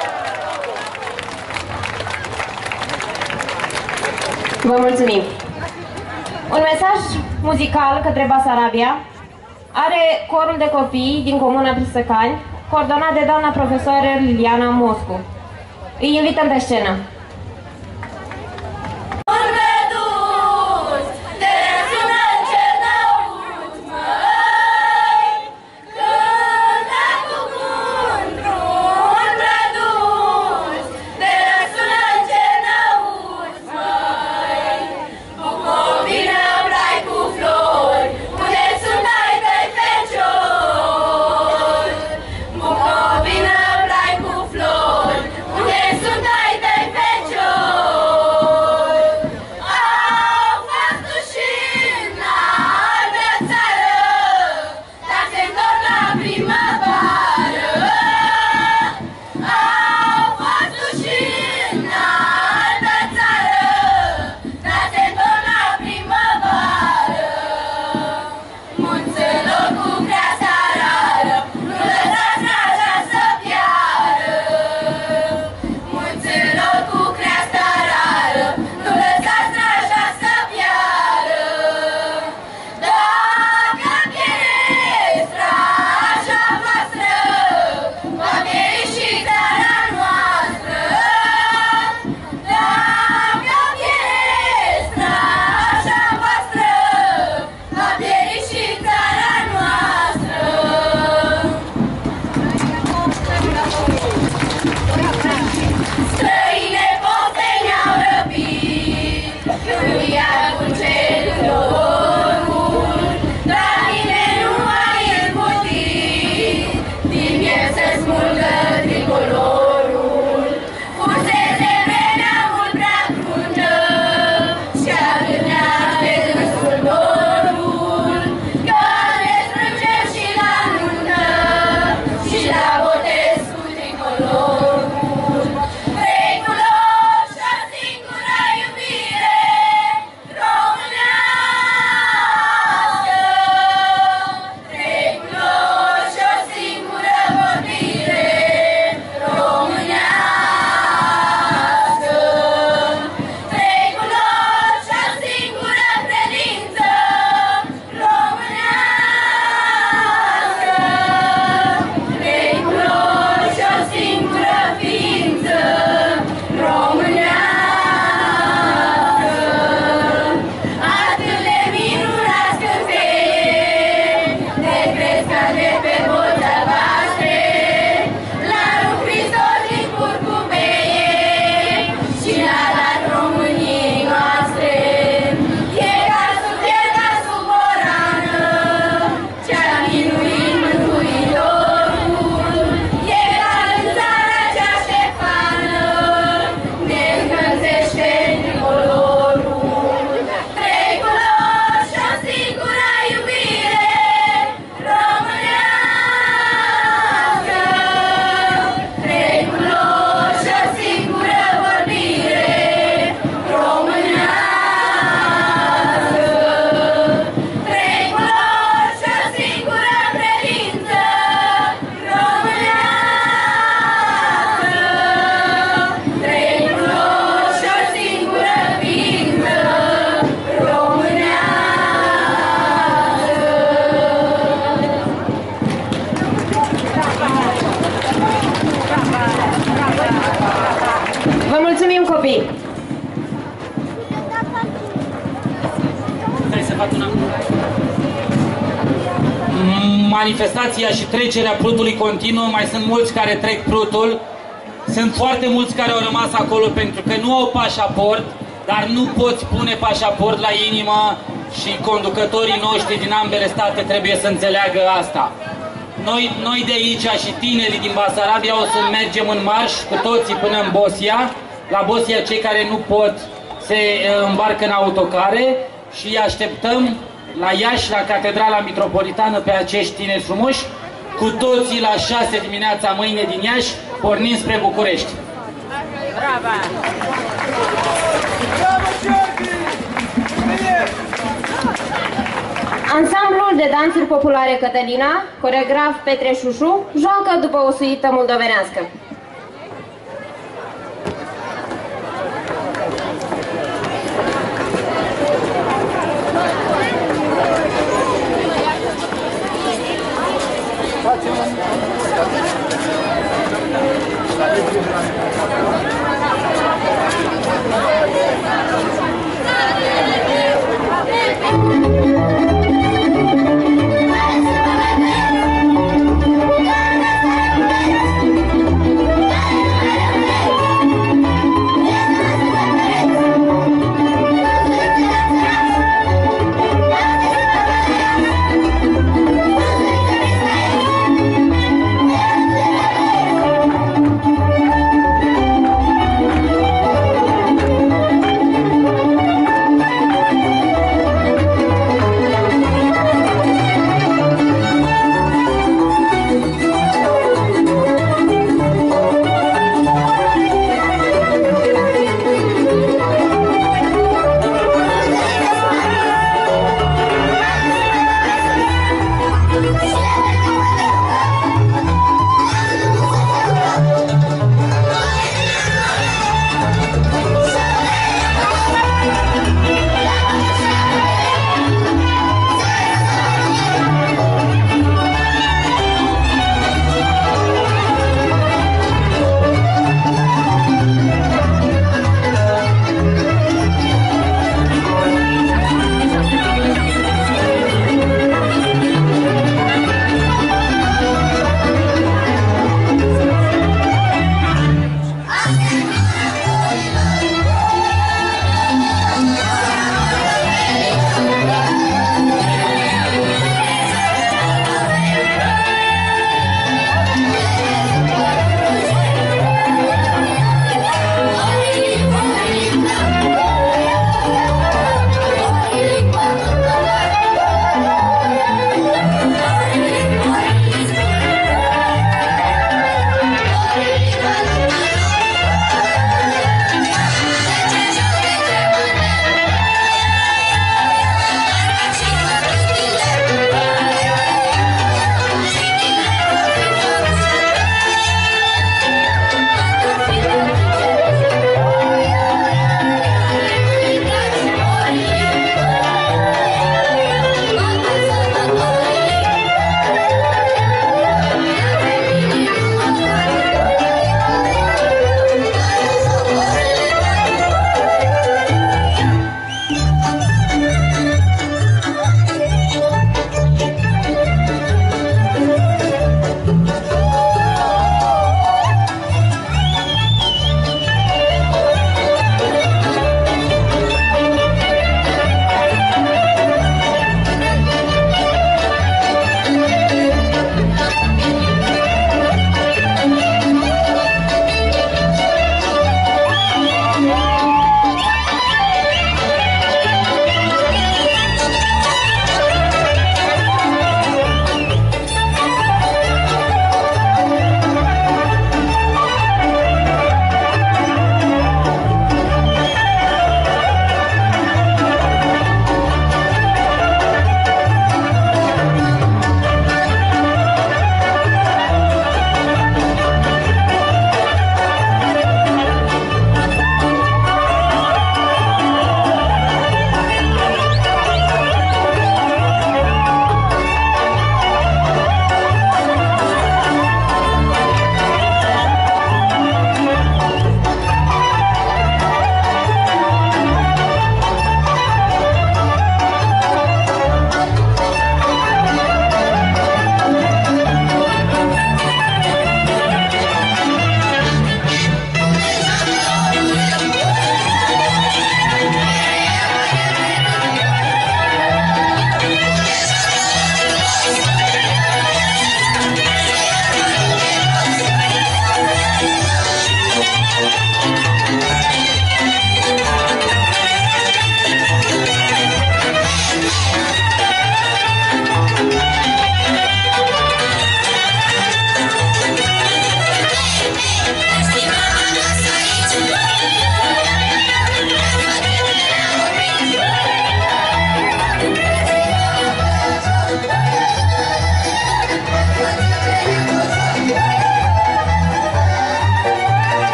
Vă mulțumim! Un mesaj muzical către Basarabia are corul de copii din Comuna Prisăcani, coordonat de doamna profesoară Liliana Moscu. Îi invităm pe scenă. Bucovina, brai cu flori, unde sunt ai tăi feciori? mulțumim, copii! Manifestația și trecerea Prutului continuă, mai sunt mulți care trec Prutul, sunt foarte mulți care au rămas acolo pentru că nu au pașaport, dar nu poți pune pașaport la inimă și conducătorii noștri din ambele state trebuie să înțeleagă asta. Noi de aici și tinerii din Basarabia o să mergem în marș cu toții până în Bosia. La Bosia cei care nu pot se îmbarcă în autocare și îi așteptăm la Iași, la Catedrala Mitropolitană pe acești tineri frumoși, cu toții la 6 dimineața mâine din Iași, pornind spre București. Bravo! Ansamblul de dansuri populare Cătălina, coreograf Petre Șușu, joacă după o suită moldovenească.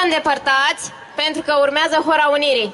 îndepărtați, pentru că urmează Hora Unirii.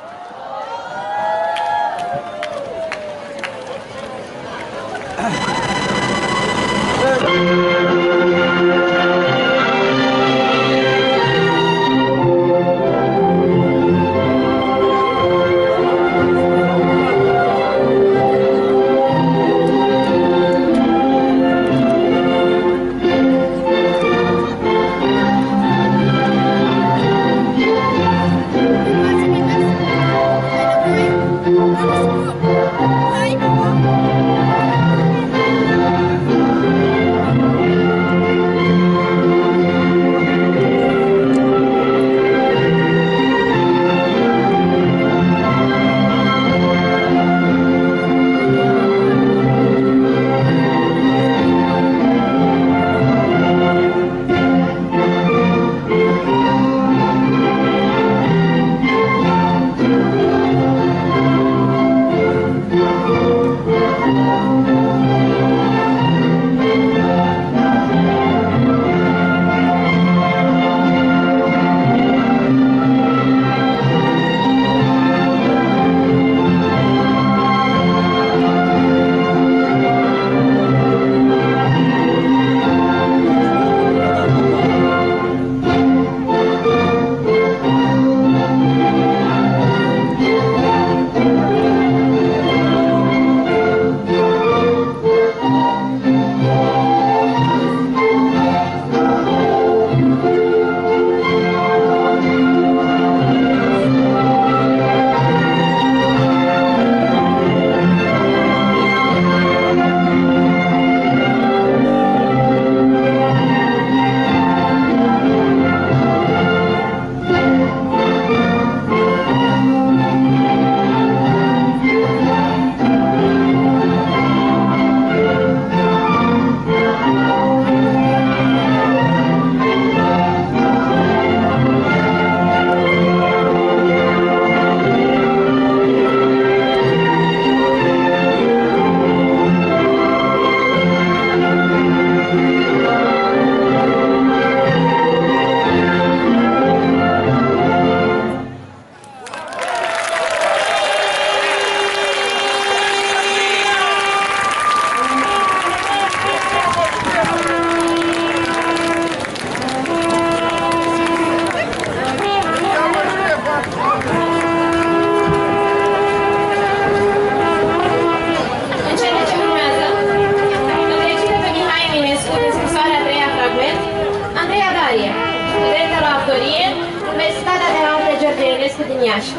din Iași.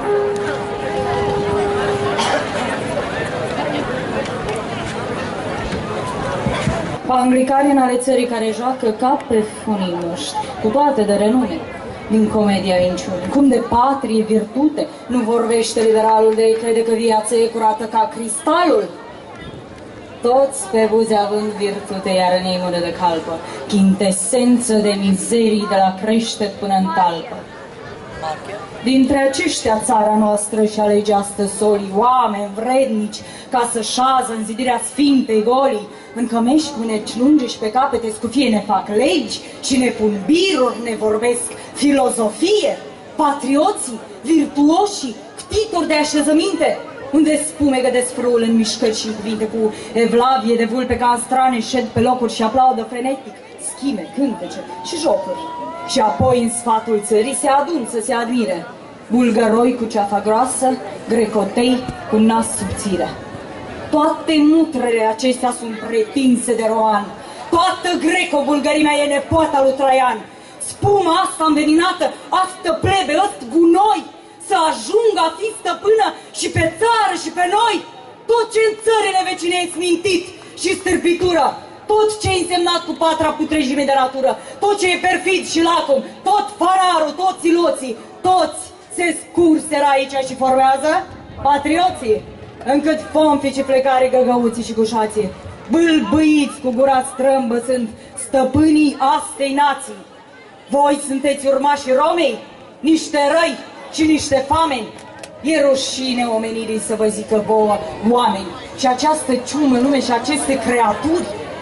Anglicani ale țării care joacă ca pe funii noștri, cu toate de renume, din comedia minciunii. Cum de patrie, virtute, nu vorbește liberalul de crede că viața e curată ca cristalul? Toți pe buze având virtute, iar în ei mână de calpă, chintesență de mizerii de la creștet până în talpă. Dintre aceștia țara noastră și alege astăzi solii, oameni vrednici, ca să șază în zidirea sfintei golii, în cămeși buneci lungi și pe capete scufie ne fac legi și ne pun biruri, ne vorbesc filozofie, patrioții, virtuoșii, ctituri de așezăminte, unde spumegă desfrul în mișcări și în cuvinte, cu evlavie de vulpe ca în strane șed pe locuri și aplaudă frenetic, schime, cântece și jocuri. Și apoi în sfatul țării se adun să se admire, bulgăroi cu ceafa groasă, grecotei cu nas subțire. Toate mutrele acestea sunt pretinse de roman, toată greco-bulgărimea e nepoata lui Traian. Spuma asta înveninată, asta plebe, ăst gunoi, să ajungă a fi stăpână și pe țară și pe noi, tot ce în țările vecine e smintit și stârpitură, tot ce e însemnat cu patra putrejime de natură, tot ce e perfid și lacom, tot fararul, toți iloții, toți se scurseră aici și formează patrioții, încât fomficii plecare găgăuții și gușații, bâlbâiți cu gura strâmbă sunt stăpânii astei nații. Voi sunteți urmașii Romei, niște răi și niște fameni. E rușine omenirii să vă zică vouă oameni și această ciumă lume și aceste creaturi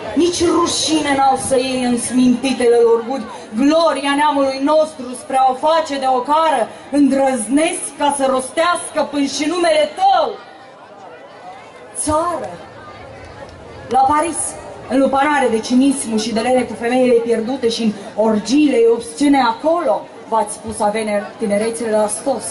nici rușine n-au să iei în smintitele lor guri gloria neamului nostru spre a o face de ocară, îndrăznesc ca să rostească până și numele tău. Țară, la Paris, în lupanare de cinismul și de lene cu femeile pierdute și în orgiile obscene acolo, v-ați pus avene tinerețele la stos.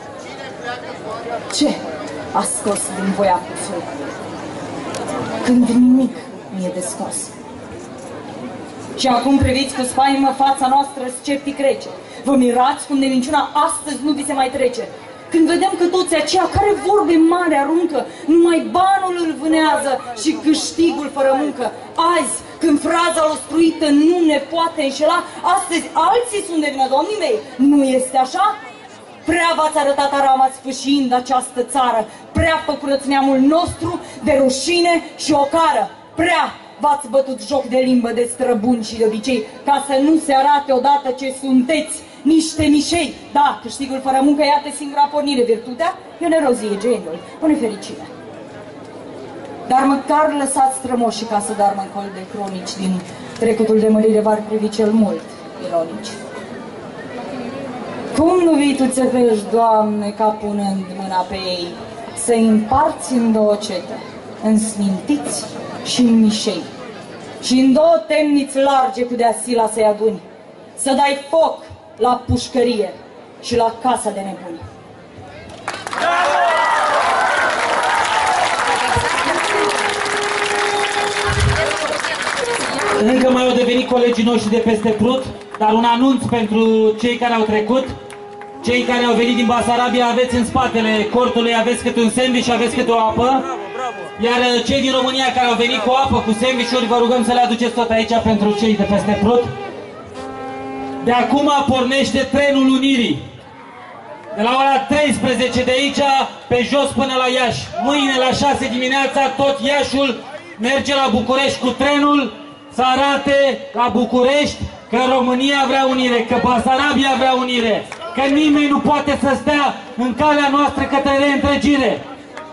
Ce a scos din voi apusul? Când nimic nu e de scos. Și acum priviți cu spaimă fața noastră sceptic rece. Vă mirați cum de minciuna astăzi nu vi se mai trece. Când vedem că toți aceia care vorbe mari aruncă, numai banul îl vânează și câștigul fără muncă. Azi, când fraza ostruită nu ne poate înșela, astăzi alții sunt de vină, domnii mei. Nu este așa? Prea v-ați arătat arama sfâșiind această țară, prea făcurăți neamul nostru de rușine și ocară, prea v-ați bătut joc de limbă de străbuni și de obicei, ca să nu se arate odată ce sunteți niște mișei. Da, câștigul fără muncă, iată singura pornire, virtutea e o nerozie, geniul, o nefericire. Dar măcar lăsați strămoșii ca să doarmă în col de cronici, din trecutul de mărire v-ar privi cel mult ironici. Cum nu vii tu țepești, Doamne, ca punând mâna pe ei, să-i împarți în două cete, în smintiți și în mișei, și în două temniți large cu de-a sila să-i aduni, să dai foc la pușcărie și la casa de nebuni. Încă mai au devenit colegii noștri de peste Prut, dar un anunț pentru cei care au trecut. Cei care au venit din Basarabia, aveți în spatele cortului, aveți câte un sandwich și aveți câte o apă. Iar cei din România care au venit cu apă, cu sandwich-uri, vă rugăm să le aduceți tot aici pentru cei de peste Prut. De acum pornește trenul Unirii. De la ora 13 de aici, pe jos până la Iași. Mâine la 6 dimineața, tot Iașul merge la București cu trenul să arate la București că România vrea unire, că Basarabia vrea unire, că nimeni nu poate să stea în calea noastră către reîntregire.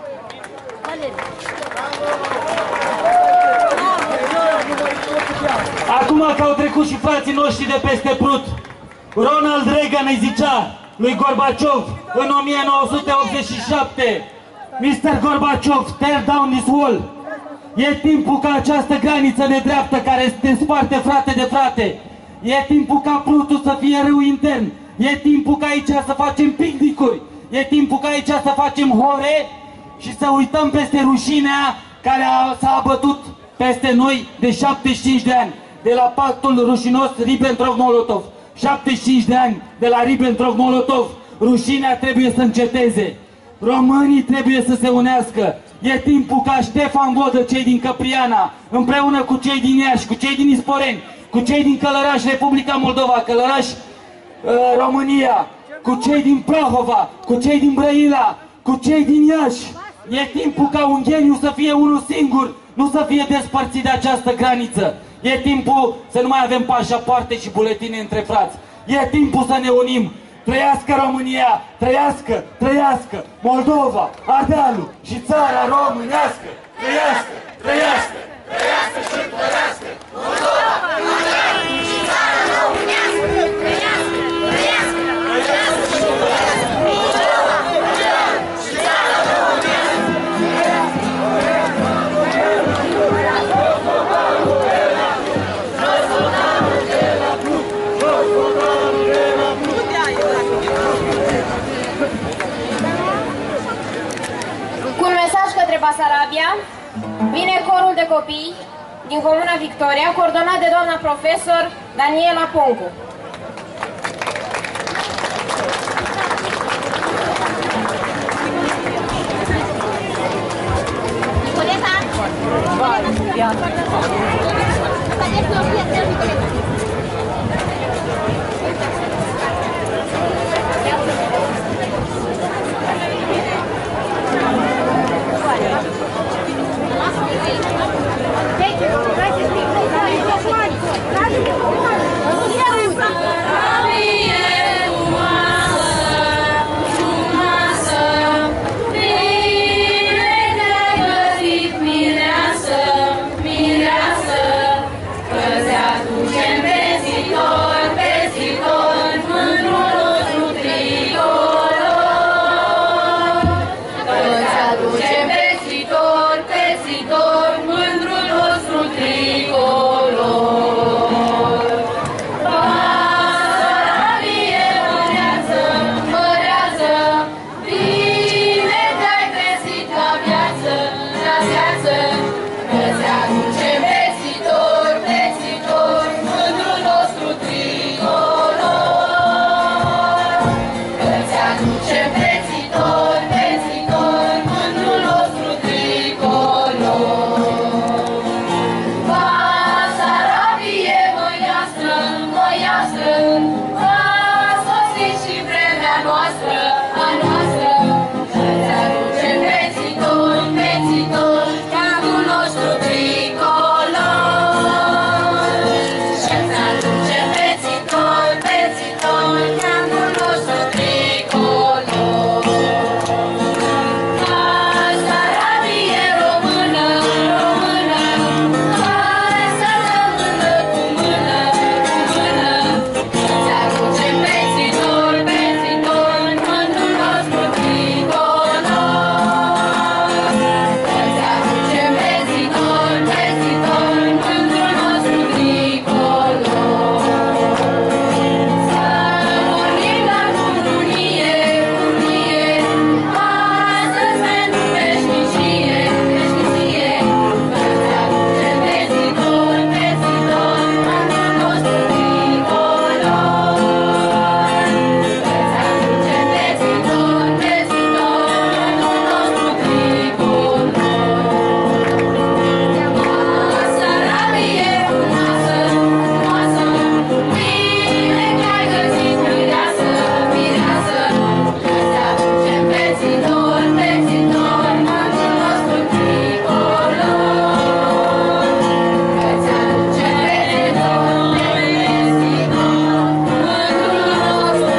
Acum că au trecut și frații noștri de peste Prut, Ronald Reagan îi zicea lui Gorbaciov în 1987, Mr. Gorbaciov, tear down this wall. E timpul ca această graniță nedreaptă care te sparte frate de frate. E timpul ca Prutul să fie râu intern. E timpul ca aici să facem picnicuri. E timpul ca aici să facem hore și să uităm peste rușinea care s-a abătut peste noi de 75 de ani. De la pactul rușinos Ribbentrop-Molotov. 75 de ani de la Ribbentrop-Molotov. Rușinea trebuie să înceteze. Românii trebuie să se unească. E timpul ca Ștefan Vodă, cei din Căpriana, împreună cu cei din Iași, cu cei din Isporeni, cu cei din Călăraș, Republica Moldova, Călăraș, România, cu cei din Prahova, cu cei din Brăila, cu cei din Iași. E timpul ca Ungheniu să fie unul singur, nu să fie despărțit de această graniță. E timpul să nu mai avem pașapoarte și buletine între frați. E timpul să ne unim. Trăiască România, trăiască, trăiască Moldova, Ardealul și țara românească. Trăiască, trăiască, trăiască și trăiască Moldova, Ardealul și țara românească. Trăiască, trăiască, trăiască și trăiască Moldova, Ardealul și țara românească. Cu un mesaj către Basarabia, vine corul de copii din Comuna Victoria, coordonat de doamna profesor Daniela Poncu. Mireasă, mireasă, Îți aducem bețitor, bețitor, mândrul nostru tricolor. Îți aducem bețitor, bețitor, mândrul nostru tricolor. Basarabie, măiastră, măiastră, a sosit și vremea noastră, a noastră. Îți aducem bețitor, bețitor, cheamul nostru tricolor. Îți aducem bețitor, bețitor, cheamul nostru tricolor. Basarabie română, română, hai să dăm mână cu mână, cu mână. Îți aducem bețitor, bețitor, mândrul nostru tricolor. Îți aducem bețitor, bețitor, mândrul nostru tricolor. Să pornim la cununie, cununie, astăzi pentru veșnicie, veșnicie. Îți aducem bețitor, bețitor, mândrul nostru tricolor. Îți aducem bețitor, bețitor, mândrul nostru tricolor. Basarabie frumoasă, frumoasă, bine că-ai găsit mireasă, mireasă. Îți aducem bețitor, bețitor, mândrul nostru tricolor. Îți aducem bețitor, bețitor, mândrul nostru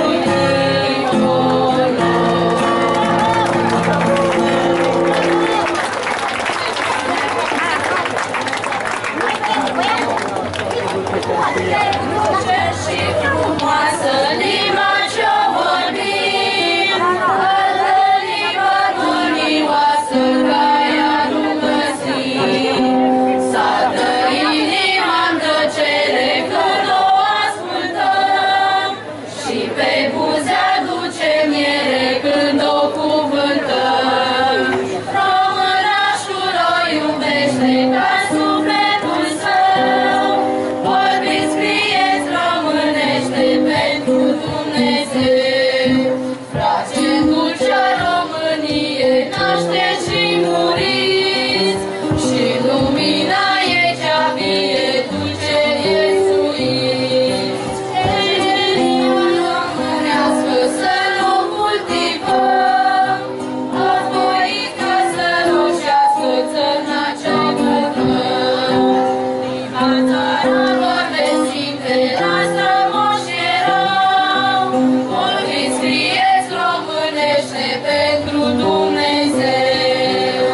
Dulce și frumoasă limba ce-o vorbim, altă limbă bunioasă ca ea nu găsim. Saltă inima-n tăcere când o ascultăm și pe buze aduce miere când o cuvântăm. Românașul o iubește ca sufletul său, vorbiți, scrieți românește pentru Dumnezeu. Frați, în dulcea Românie nașteți și muriți, și lumina e cea vie, dulce iesuiți. Limba românească să nu cultivăm, apoi ca să roșească țărna cea mâncăm. Limba țaranilor vesinte la strămoși erau, vorbiți, scrieți românește pentru Dumnezeu.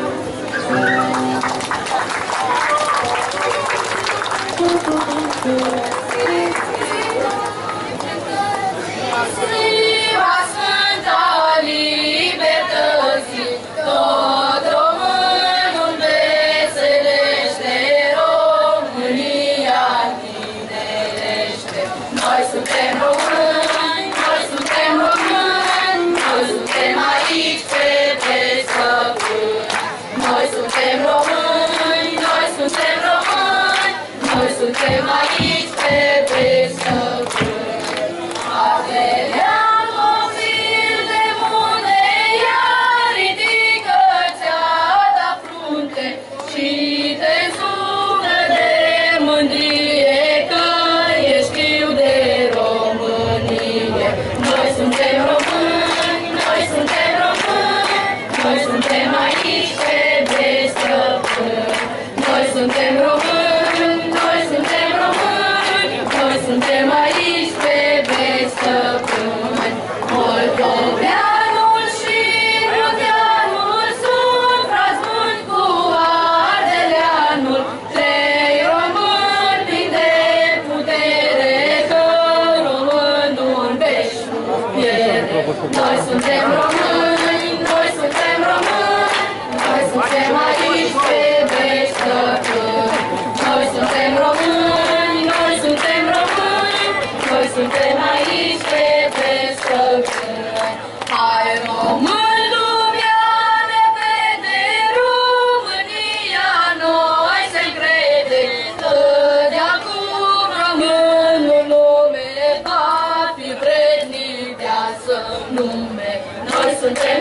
Ziua sfântă a libertății, tot românul veselește, România tinerește. Noi suntem români, noi suntem români, noi suntem aici pe stăpâni. Noi suntem români, noi suntem români, noi suntem aici pe stăpâni. Avelea copil de munte, ea ridică țeata frunte și te sună de mândrie că ești fiu de Românie. Noi suntem români, noi suntem români, noi suntem aici pe stăpâni. Noi suntem români, noi suntem români.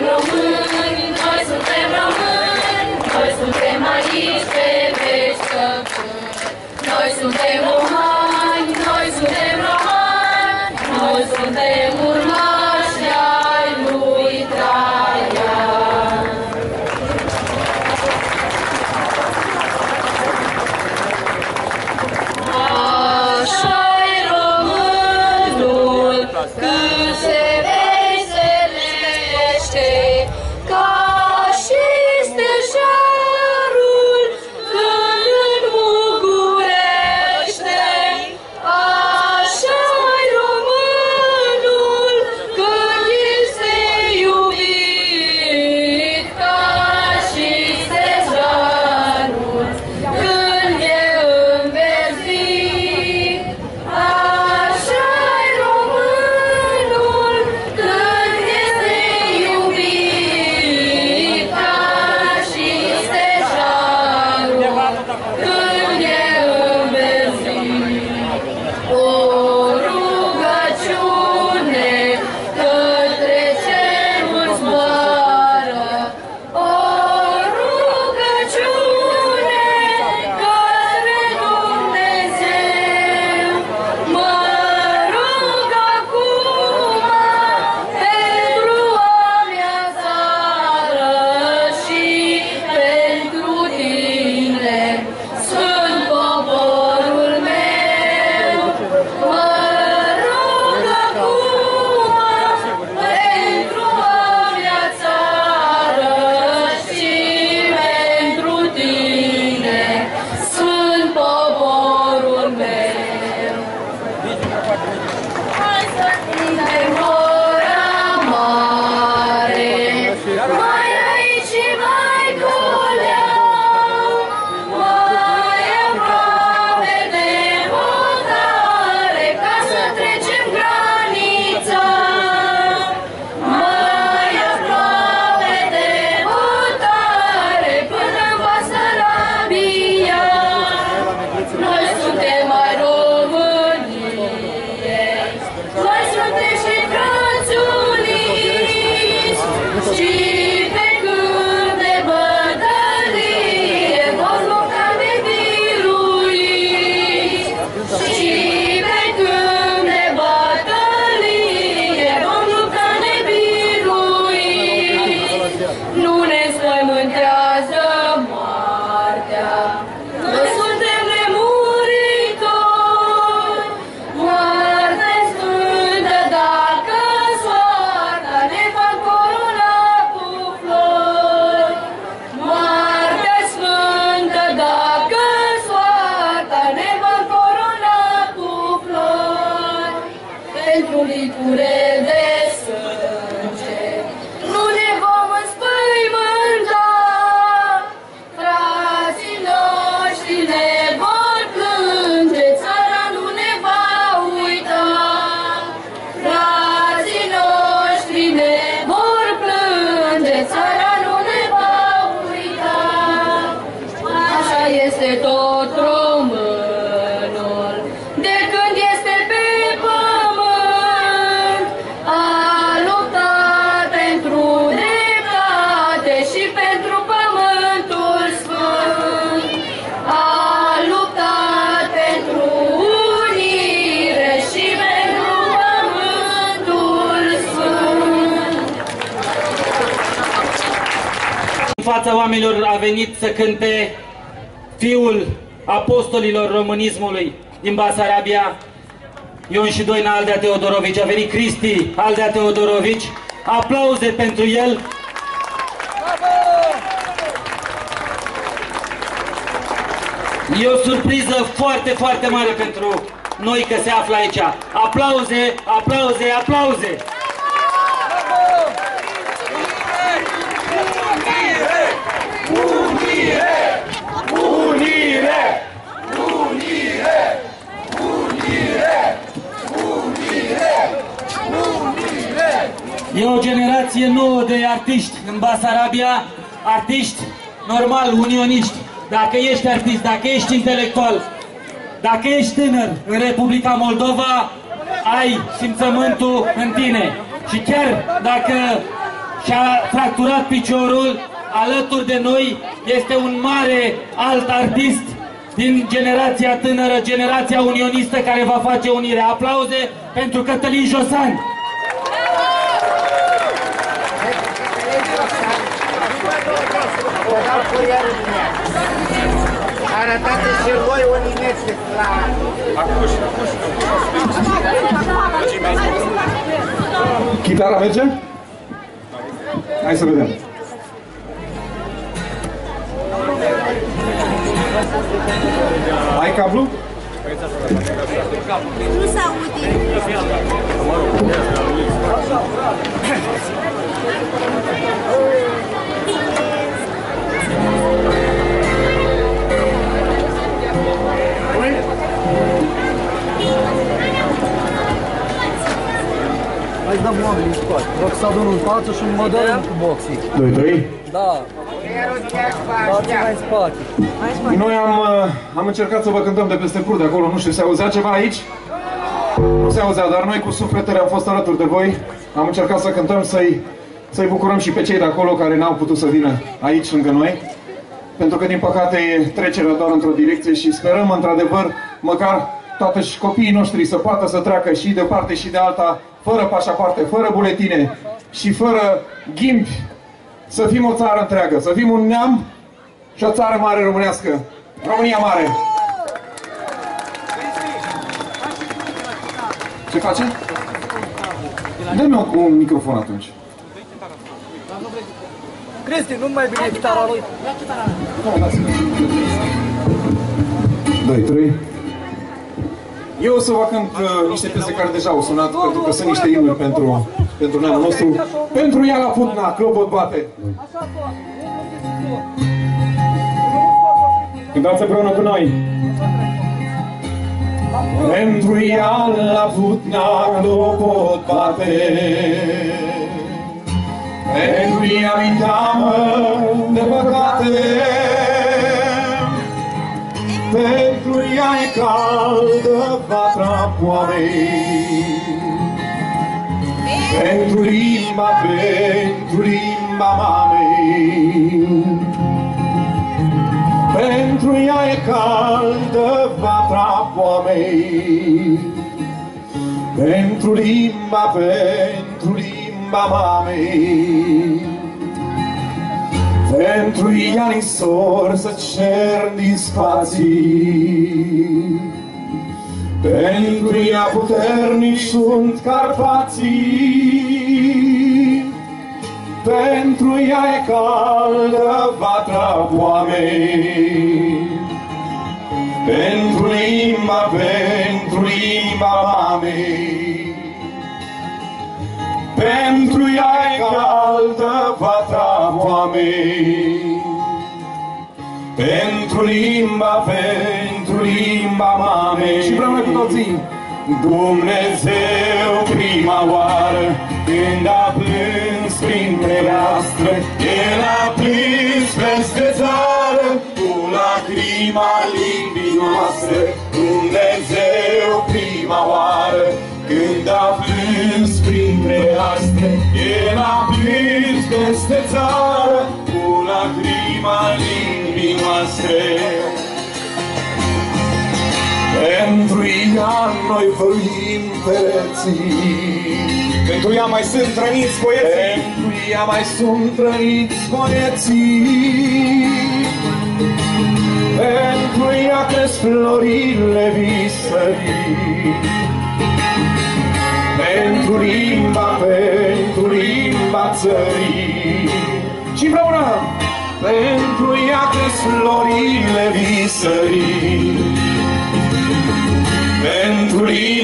români, noi suntem români, noi suntem aici pe veci căpări. Noi suntem romani, noi suntem romani, noi suntem urmași ai lui Traian. Așa-i românul când se veselește, ca și stejarul când înmugurește. Așa-i românul când este iubit, ca și stejarul când e înverzit. Așa-i românul când este iubit, ca și stejarul când e înverzit. O rugăciune către cerul zboară, o rugăciune către Dumnezeu. Mă rog acum pentru a mea țară și pentru tine, Sfânt poporul meu. Mă rog acum pentru a mea țară și pentru tine, Sfânt poporul meu. Hai să tindem ora mare, mai aici și mai colea, mai aproape de hotare, ca să trecem granița. Mai aproape de hotare, până în Basarabia. Noi suntem ai României, noi suntem și frați uniți, și pe când de bătălie vor lupta nebiruiți. Și pe când de bătălie vom lupta nebiruiți. Nu ne înspăimântează moartea, noi suntem nemuritori. Moarte sfântă dacă soarta ne va corona cu flori. Moarte sfântă dacă soarta ne va corona cu flori. Pentru licure de sânge nu ne vom înspăimânta, frații noștri ne vor plânge, țara nu ne va uita. Frații noștri ne vor plânge, țara nu ne va uita. Așa este tot românul, de când este pe pământ. A luptat pentru dreptate și pentru pământul sfânt. A luptat pentru unire și pentru pământul sfânt. În fața oamenilor a venit să cânte fiul apostolilor românismului din Basarabia, Ion și Doina Aldea Teodorovici. A venit Cristi Aldea Teodorovici. Aplauze pentru el. E o surpriză foarte, foarte mare pentru noi că se află aici. Aplauze, aplauze, aplauze! Unire! Unire! Unire! Unire! Unire! Unire! E o generație nouă de artiști în Basarabia, artiști normal, unioniști. Dacă ești artist, dacă ești intelectual, dacă ești tânăr în Republica Moldova, ai simțământul în tine. Și chiar dacă și-a fracturat piciorul. Alături de noi este un mare alt artist din generația tânără, generația unionistă, care va face unirea. Aplauze pentru Cătălin Josan! Arătate și voi uninește la... Chitara merge? Hai să vedem. Ai cablu? Nu s-aude. Hai să dăm oamenii în spate. Rog să adun în față și mă dăm cu boxii. 2-3? Da. Dați mai în spate. Noi am încercat să vă cântăm de peste prut de acolo, nu știu, se auzea ceva aici? Nu se auzea, dar noi cu sufletele am fost alături de voi. Am încercat să cântăm, să-i bucurăm și pe cei de acolo care n-au putut să vină aici lângă noi. Pentru că, din păcate, e trecerea doar într-o direcție și sperăm, într-adevăr, măcar toate și copiii noștri să poată să treacă și de parte și de alta, fără pașapoarte, fără buletine și fără ghimpi, să fim o țară întreagă, să fim un neam și o țară mare românească. România mare! Ce face? Dă-mi un microfon atunci. Cristi, nu mai bine chitara lui. 2-3. Eu o să vă cânt niște piese care deja au sunat, pentru că sunt niște imnuri pentru neamul nostru. Pentru ea la Putna, clopot bate. Cântați împreună cu noi. Pentru ea la Putna, clopot bate. Pentru ea mi teamă de păcate. Pentru ea e caldă vatra poamei. Pentru limba mamei. Pentru ea e caldă vatra poamei. Pentru limba mamei. Pentru ea ni sor să cer din spații. Pentru ea puternici sunt Carpații. Pentru ea e caldă vatra poamei. Pentru limba mamei. Pentru ea e caldă vatra poamei. Pentru limba mamei. Și împreună cu toții. Dumnezeu prima oară, când a plâns printre noastre, El a plâns peste țară, cu lacrima limbii noastre. Dumnezeu prima oară, când a plâns printre noastre, El a plâns peste țară, cu lacrima limbii noastre. Pentru ea noi văruim pereții. Pentru ea mai sunt răniți poeții. Pentru ea mai sunt răniți poeții. Pentru ea cresc florile visării. Pentru limba țării. Și împreună! Pentru ea cresc florile visării. Pentru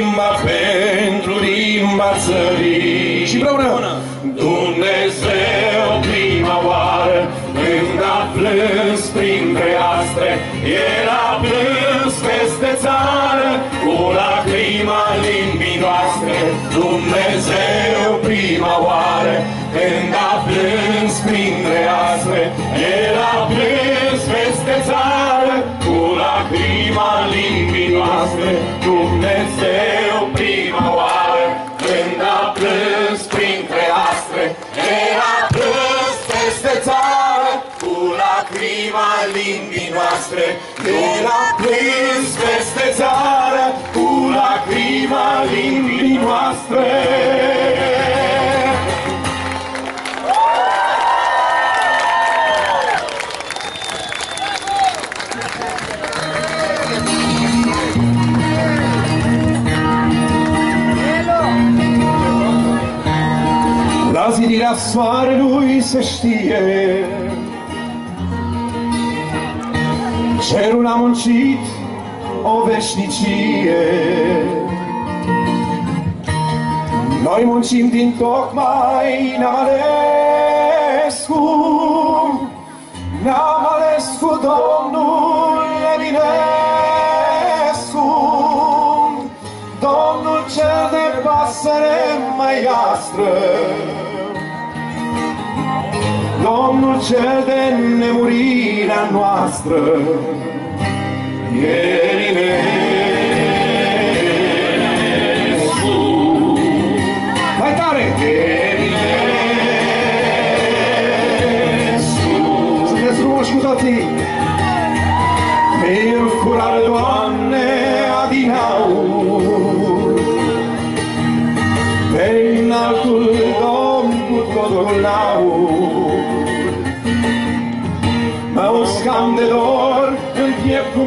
limba țării. Și împreună! Dumnezeu prima oară, când a plâns printre astre, El a plâns peste țară, cu lacrima limbii noastre. Dumnezeu prima oară, când a plâns printre astre, El a plâns peste țară, cu lacrima limbii noastre. Dumnezeu prima oară, când a plâns printre astre, El a plâns lacrima limbii noastre, el a plâns peste țară cu lacrima limbii noastre. La zidirea soarelui se știe, cerul a muncit o veșnicie. Noi muncim din tocmai, n-am ales cu Domnul Eminescu, Domnul cel de pasăre măiastră, Domnul cel de nemurirea noastră, Eminescu. Mai tare! Eminescu. Sunteți frumoși cu toții! Mi-l furare, Doamne, adinaur, pe înaltul Domn cu totul laur. Mă uscam de dor în piept cu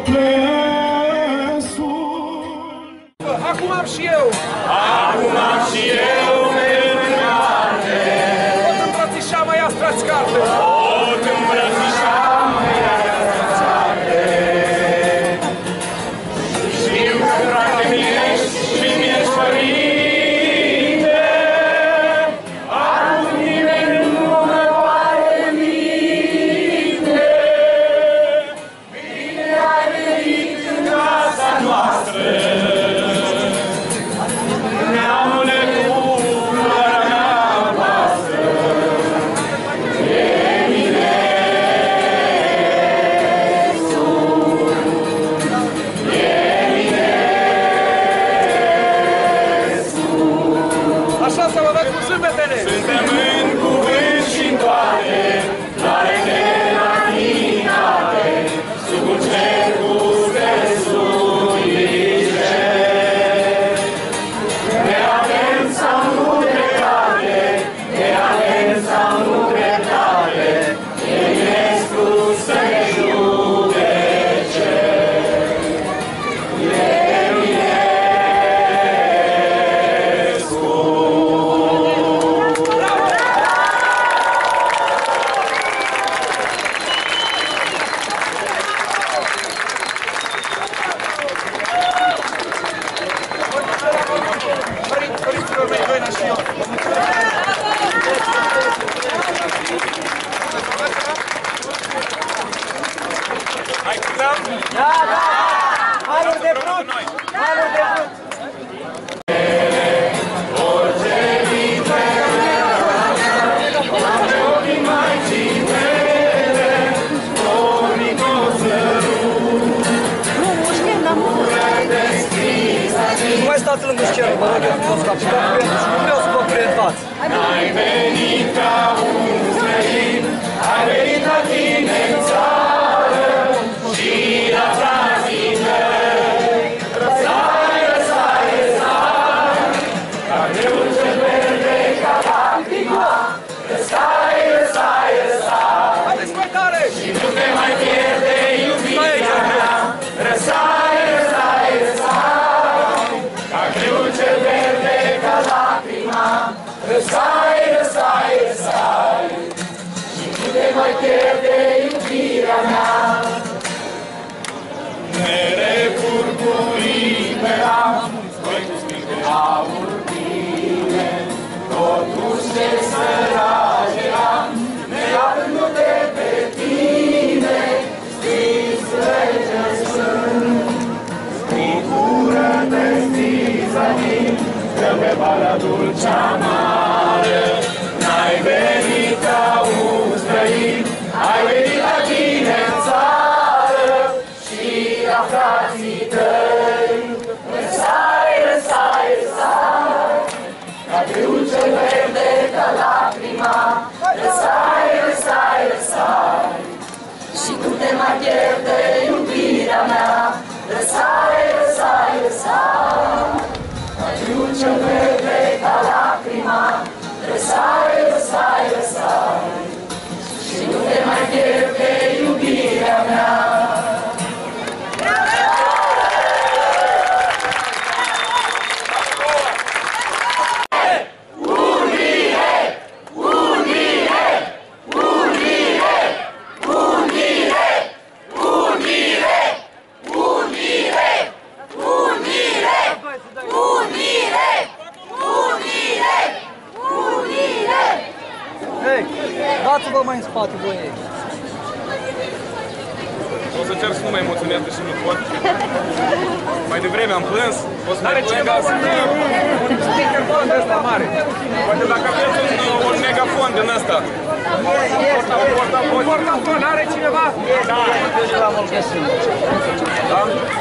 plânsul. Acum am și eu! Acum am și eu mergare. Pot îmbrățișa măiastra-ți carte! Pot îmbrățișa măiastra-ți carte. Știu că frate mi-ești și mi-ești părinte, acum nimeni nu mă poate minte. Bine ai venit în casa noastră, neamule cu floarea voastră, Eminescu, Eminescu. Așa să vă văd cu zâmbetele! Suntem în cuvânt și în toate, doare de latinate, sub un cer cu stresuice. Ne avem sau nu dreptate, ne avem sau nu dreptate, Eminescu să ne judece. Eminescu. Părinților mei, Doina și eu! Hai, cântăm? Da, da! Maluri de brut! Maluri de brut! Orice dintre pe ochii Maicii mele, Domnic o sărut, ură deschisă din. Nu mai stați lângă scenă, vă rog eu frumos, că nu vreau să vă preîntați. N-ai venit ca un străin, ai venit la tine în țară și la frații tăi. Răsai, răsai, răsai, ca greul cel verde ca lacrima. Răsai, răsai, răsai, haideți mai tare! și nu te mai pierde iubirea mea. Răsai, răsai, răsai, ca greul cel verde ca lacrima. Răsai, răsai, răsai, și nu te mai pierde iubirea mea. Mere purpurii pe ram, voi cu spinte aur bine, totuși ce săraci eram, neavându-te pe tine, scris lege sfânt. Scrii cură-te, stizanin, că pe valea dulce amară, n-ai venit ca un străin, ai venit la tine în țară și la frații tăi. Răsai, răsai, răsai, ca grâul cel verde ca lacrima. Răsai, răsai, răsai, și tu te nu mai mulțumească și nu pot. Mai devreme am plâns, o să mai plâng azi. Un speakerphone de ăsta mare. Poate dacă aveți un megafon din ăsta. Un portafon, are cineva? Da. Da?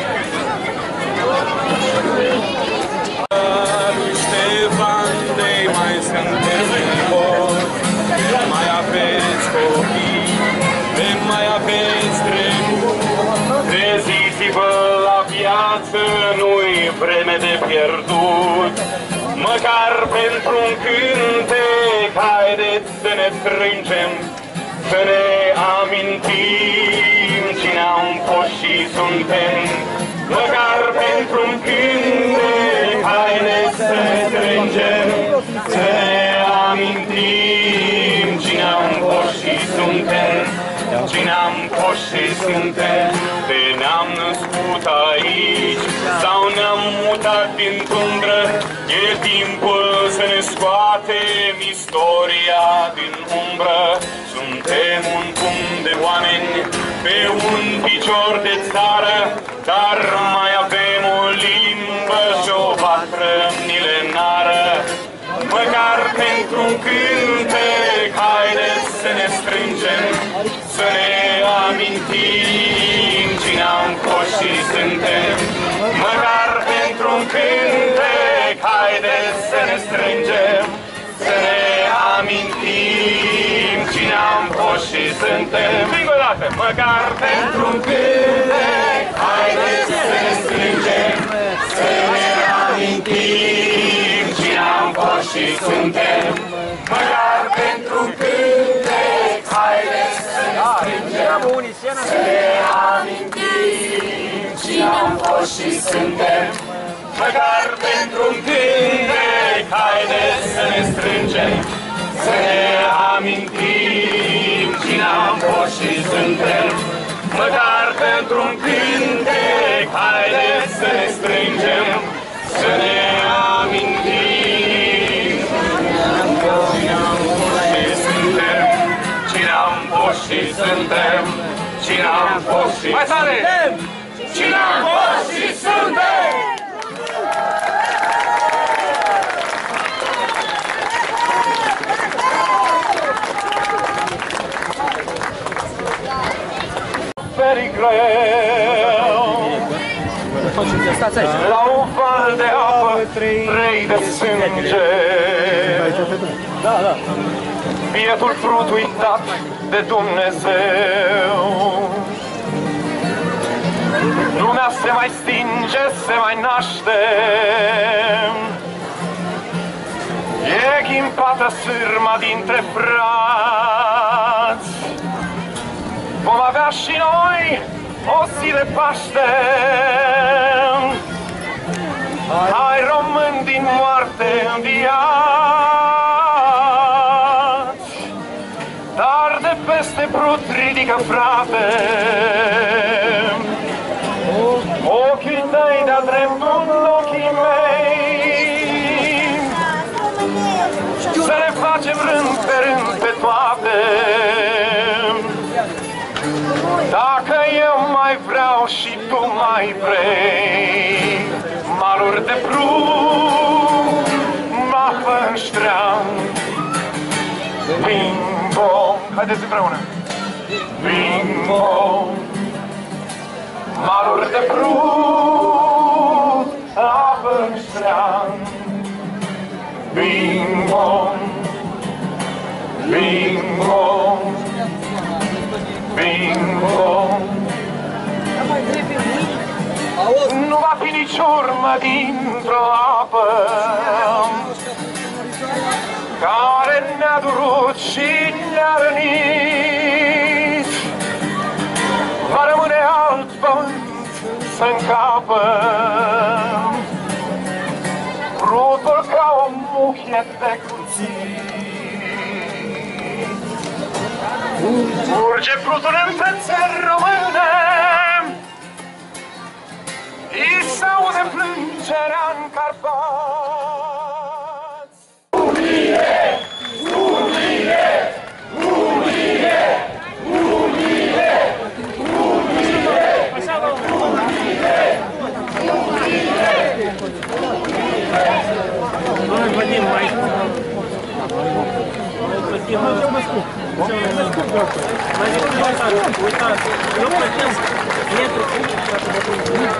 Lui Ștefan de mai sunteți voi, mai aveți copii, de mai aveți trecut. Treziți-vă la viață, nu-i vreme de pierdut. Măcar pentru un cântec, haideți să ne strângem, să ne amintim cine am fost și suntem. Măcar pentru un cântec, haideți să ne strângem, să ne amintim cine am fost și suntem. Cine am fost și suntem, de ne-am născut aici sau ne-am mutat din tundră, e timpul să ne scoatem istoria din umbră. Suntem un punct de oameni pe un picior de țară, dar mai avem o limbă și o vatră milenară. Măcar pentru un cântec, haideți să ne strângem, să ne amintim cine am fost și suntem. Măcar pentru un cântec, haideți să ne strângem, să ne amintim cine am fost și suntem. Încă o dată! Măcar pentru un cântec, haideți să ne strângem, să ne amintim cine am fost și suntem. Măcar pentru un cântec, haideți să ne strângem, să ne amintim cine am fost și suntem. Măcar pentru un cântec, haideți să ne strângem, să ne amintim cine am fost și suntem. Măcar pentru un cântec, haideți să ne strângem, să ne amintim cine am fost și suntem. Cine am fost și suntem. Mai tare! Cine am fost și suntem! Very greu. La un val de apă, trei de sânge. Bietul frut uitat de Dumnezeu. Lumea se mai stinge, se mai naște. E ghimpată sârma dintre frați. Vom avea și noi o zi de Paște. Hai români din moarte înviați, dar de peste brut ridică, frate, ochii tăi de-a dreptul în ochii mei. Să le facem rând pe rând pe toate. Dacă eu mai vreau și tu mai vrei, maluri de prut, mapă în ștream. Bing-bong, haideți împreună. Bing-bong, maluri de prut, apă în ștream. Bing-bong, bing-bong, bing-bong. Nu va fi nici urmă dintr-o apă care ne-a durut și ne-a rănit. Va rămâne alt pământ să încapă, frutul ca o muchie de cuțit. Urge frutul în țări române, I s-aude plângerea în Carpați. Unire! Unire! Unire! Unire! Unire! Mai uitați, nu plătesc. Intru, dacă mă prind.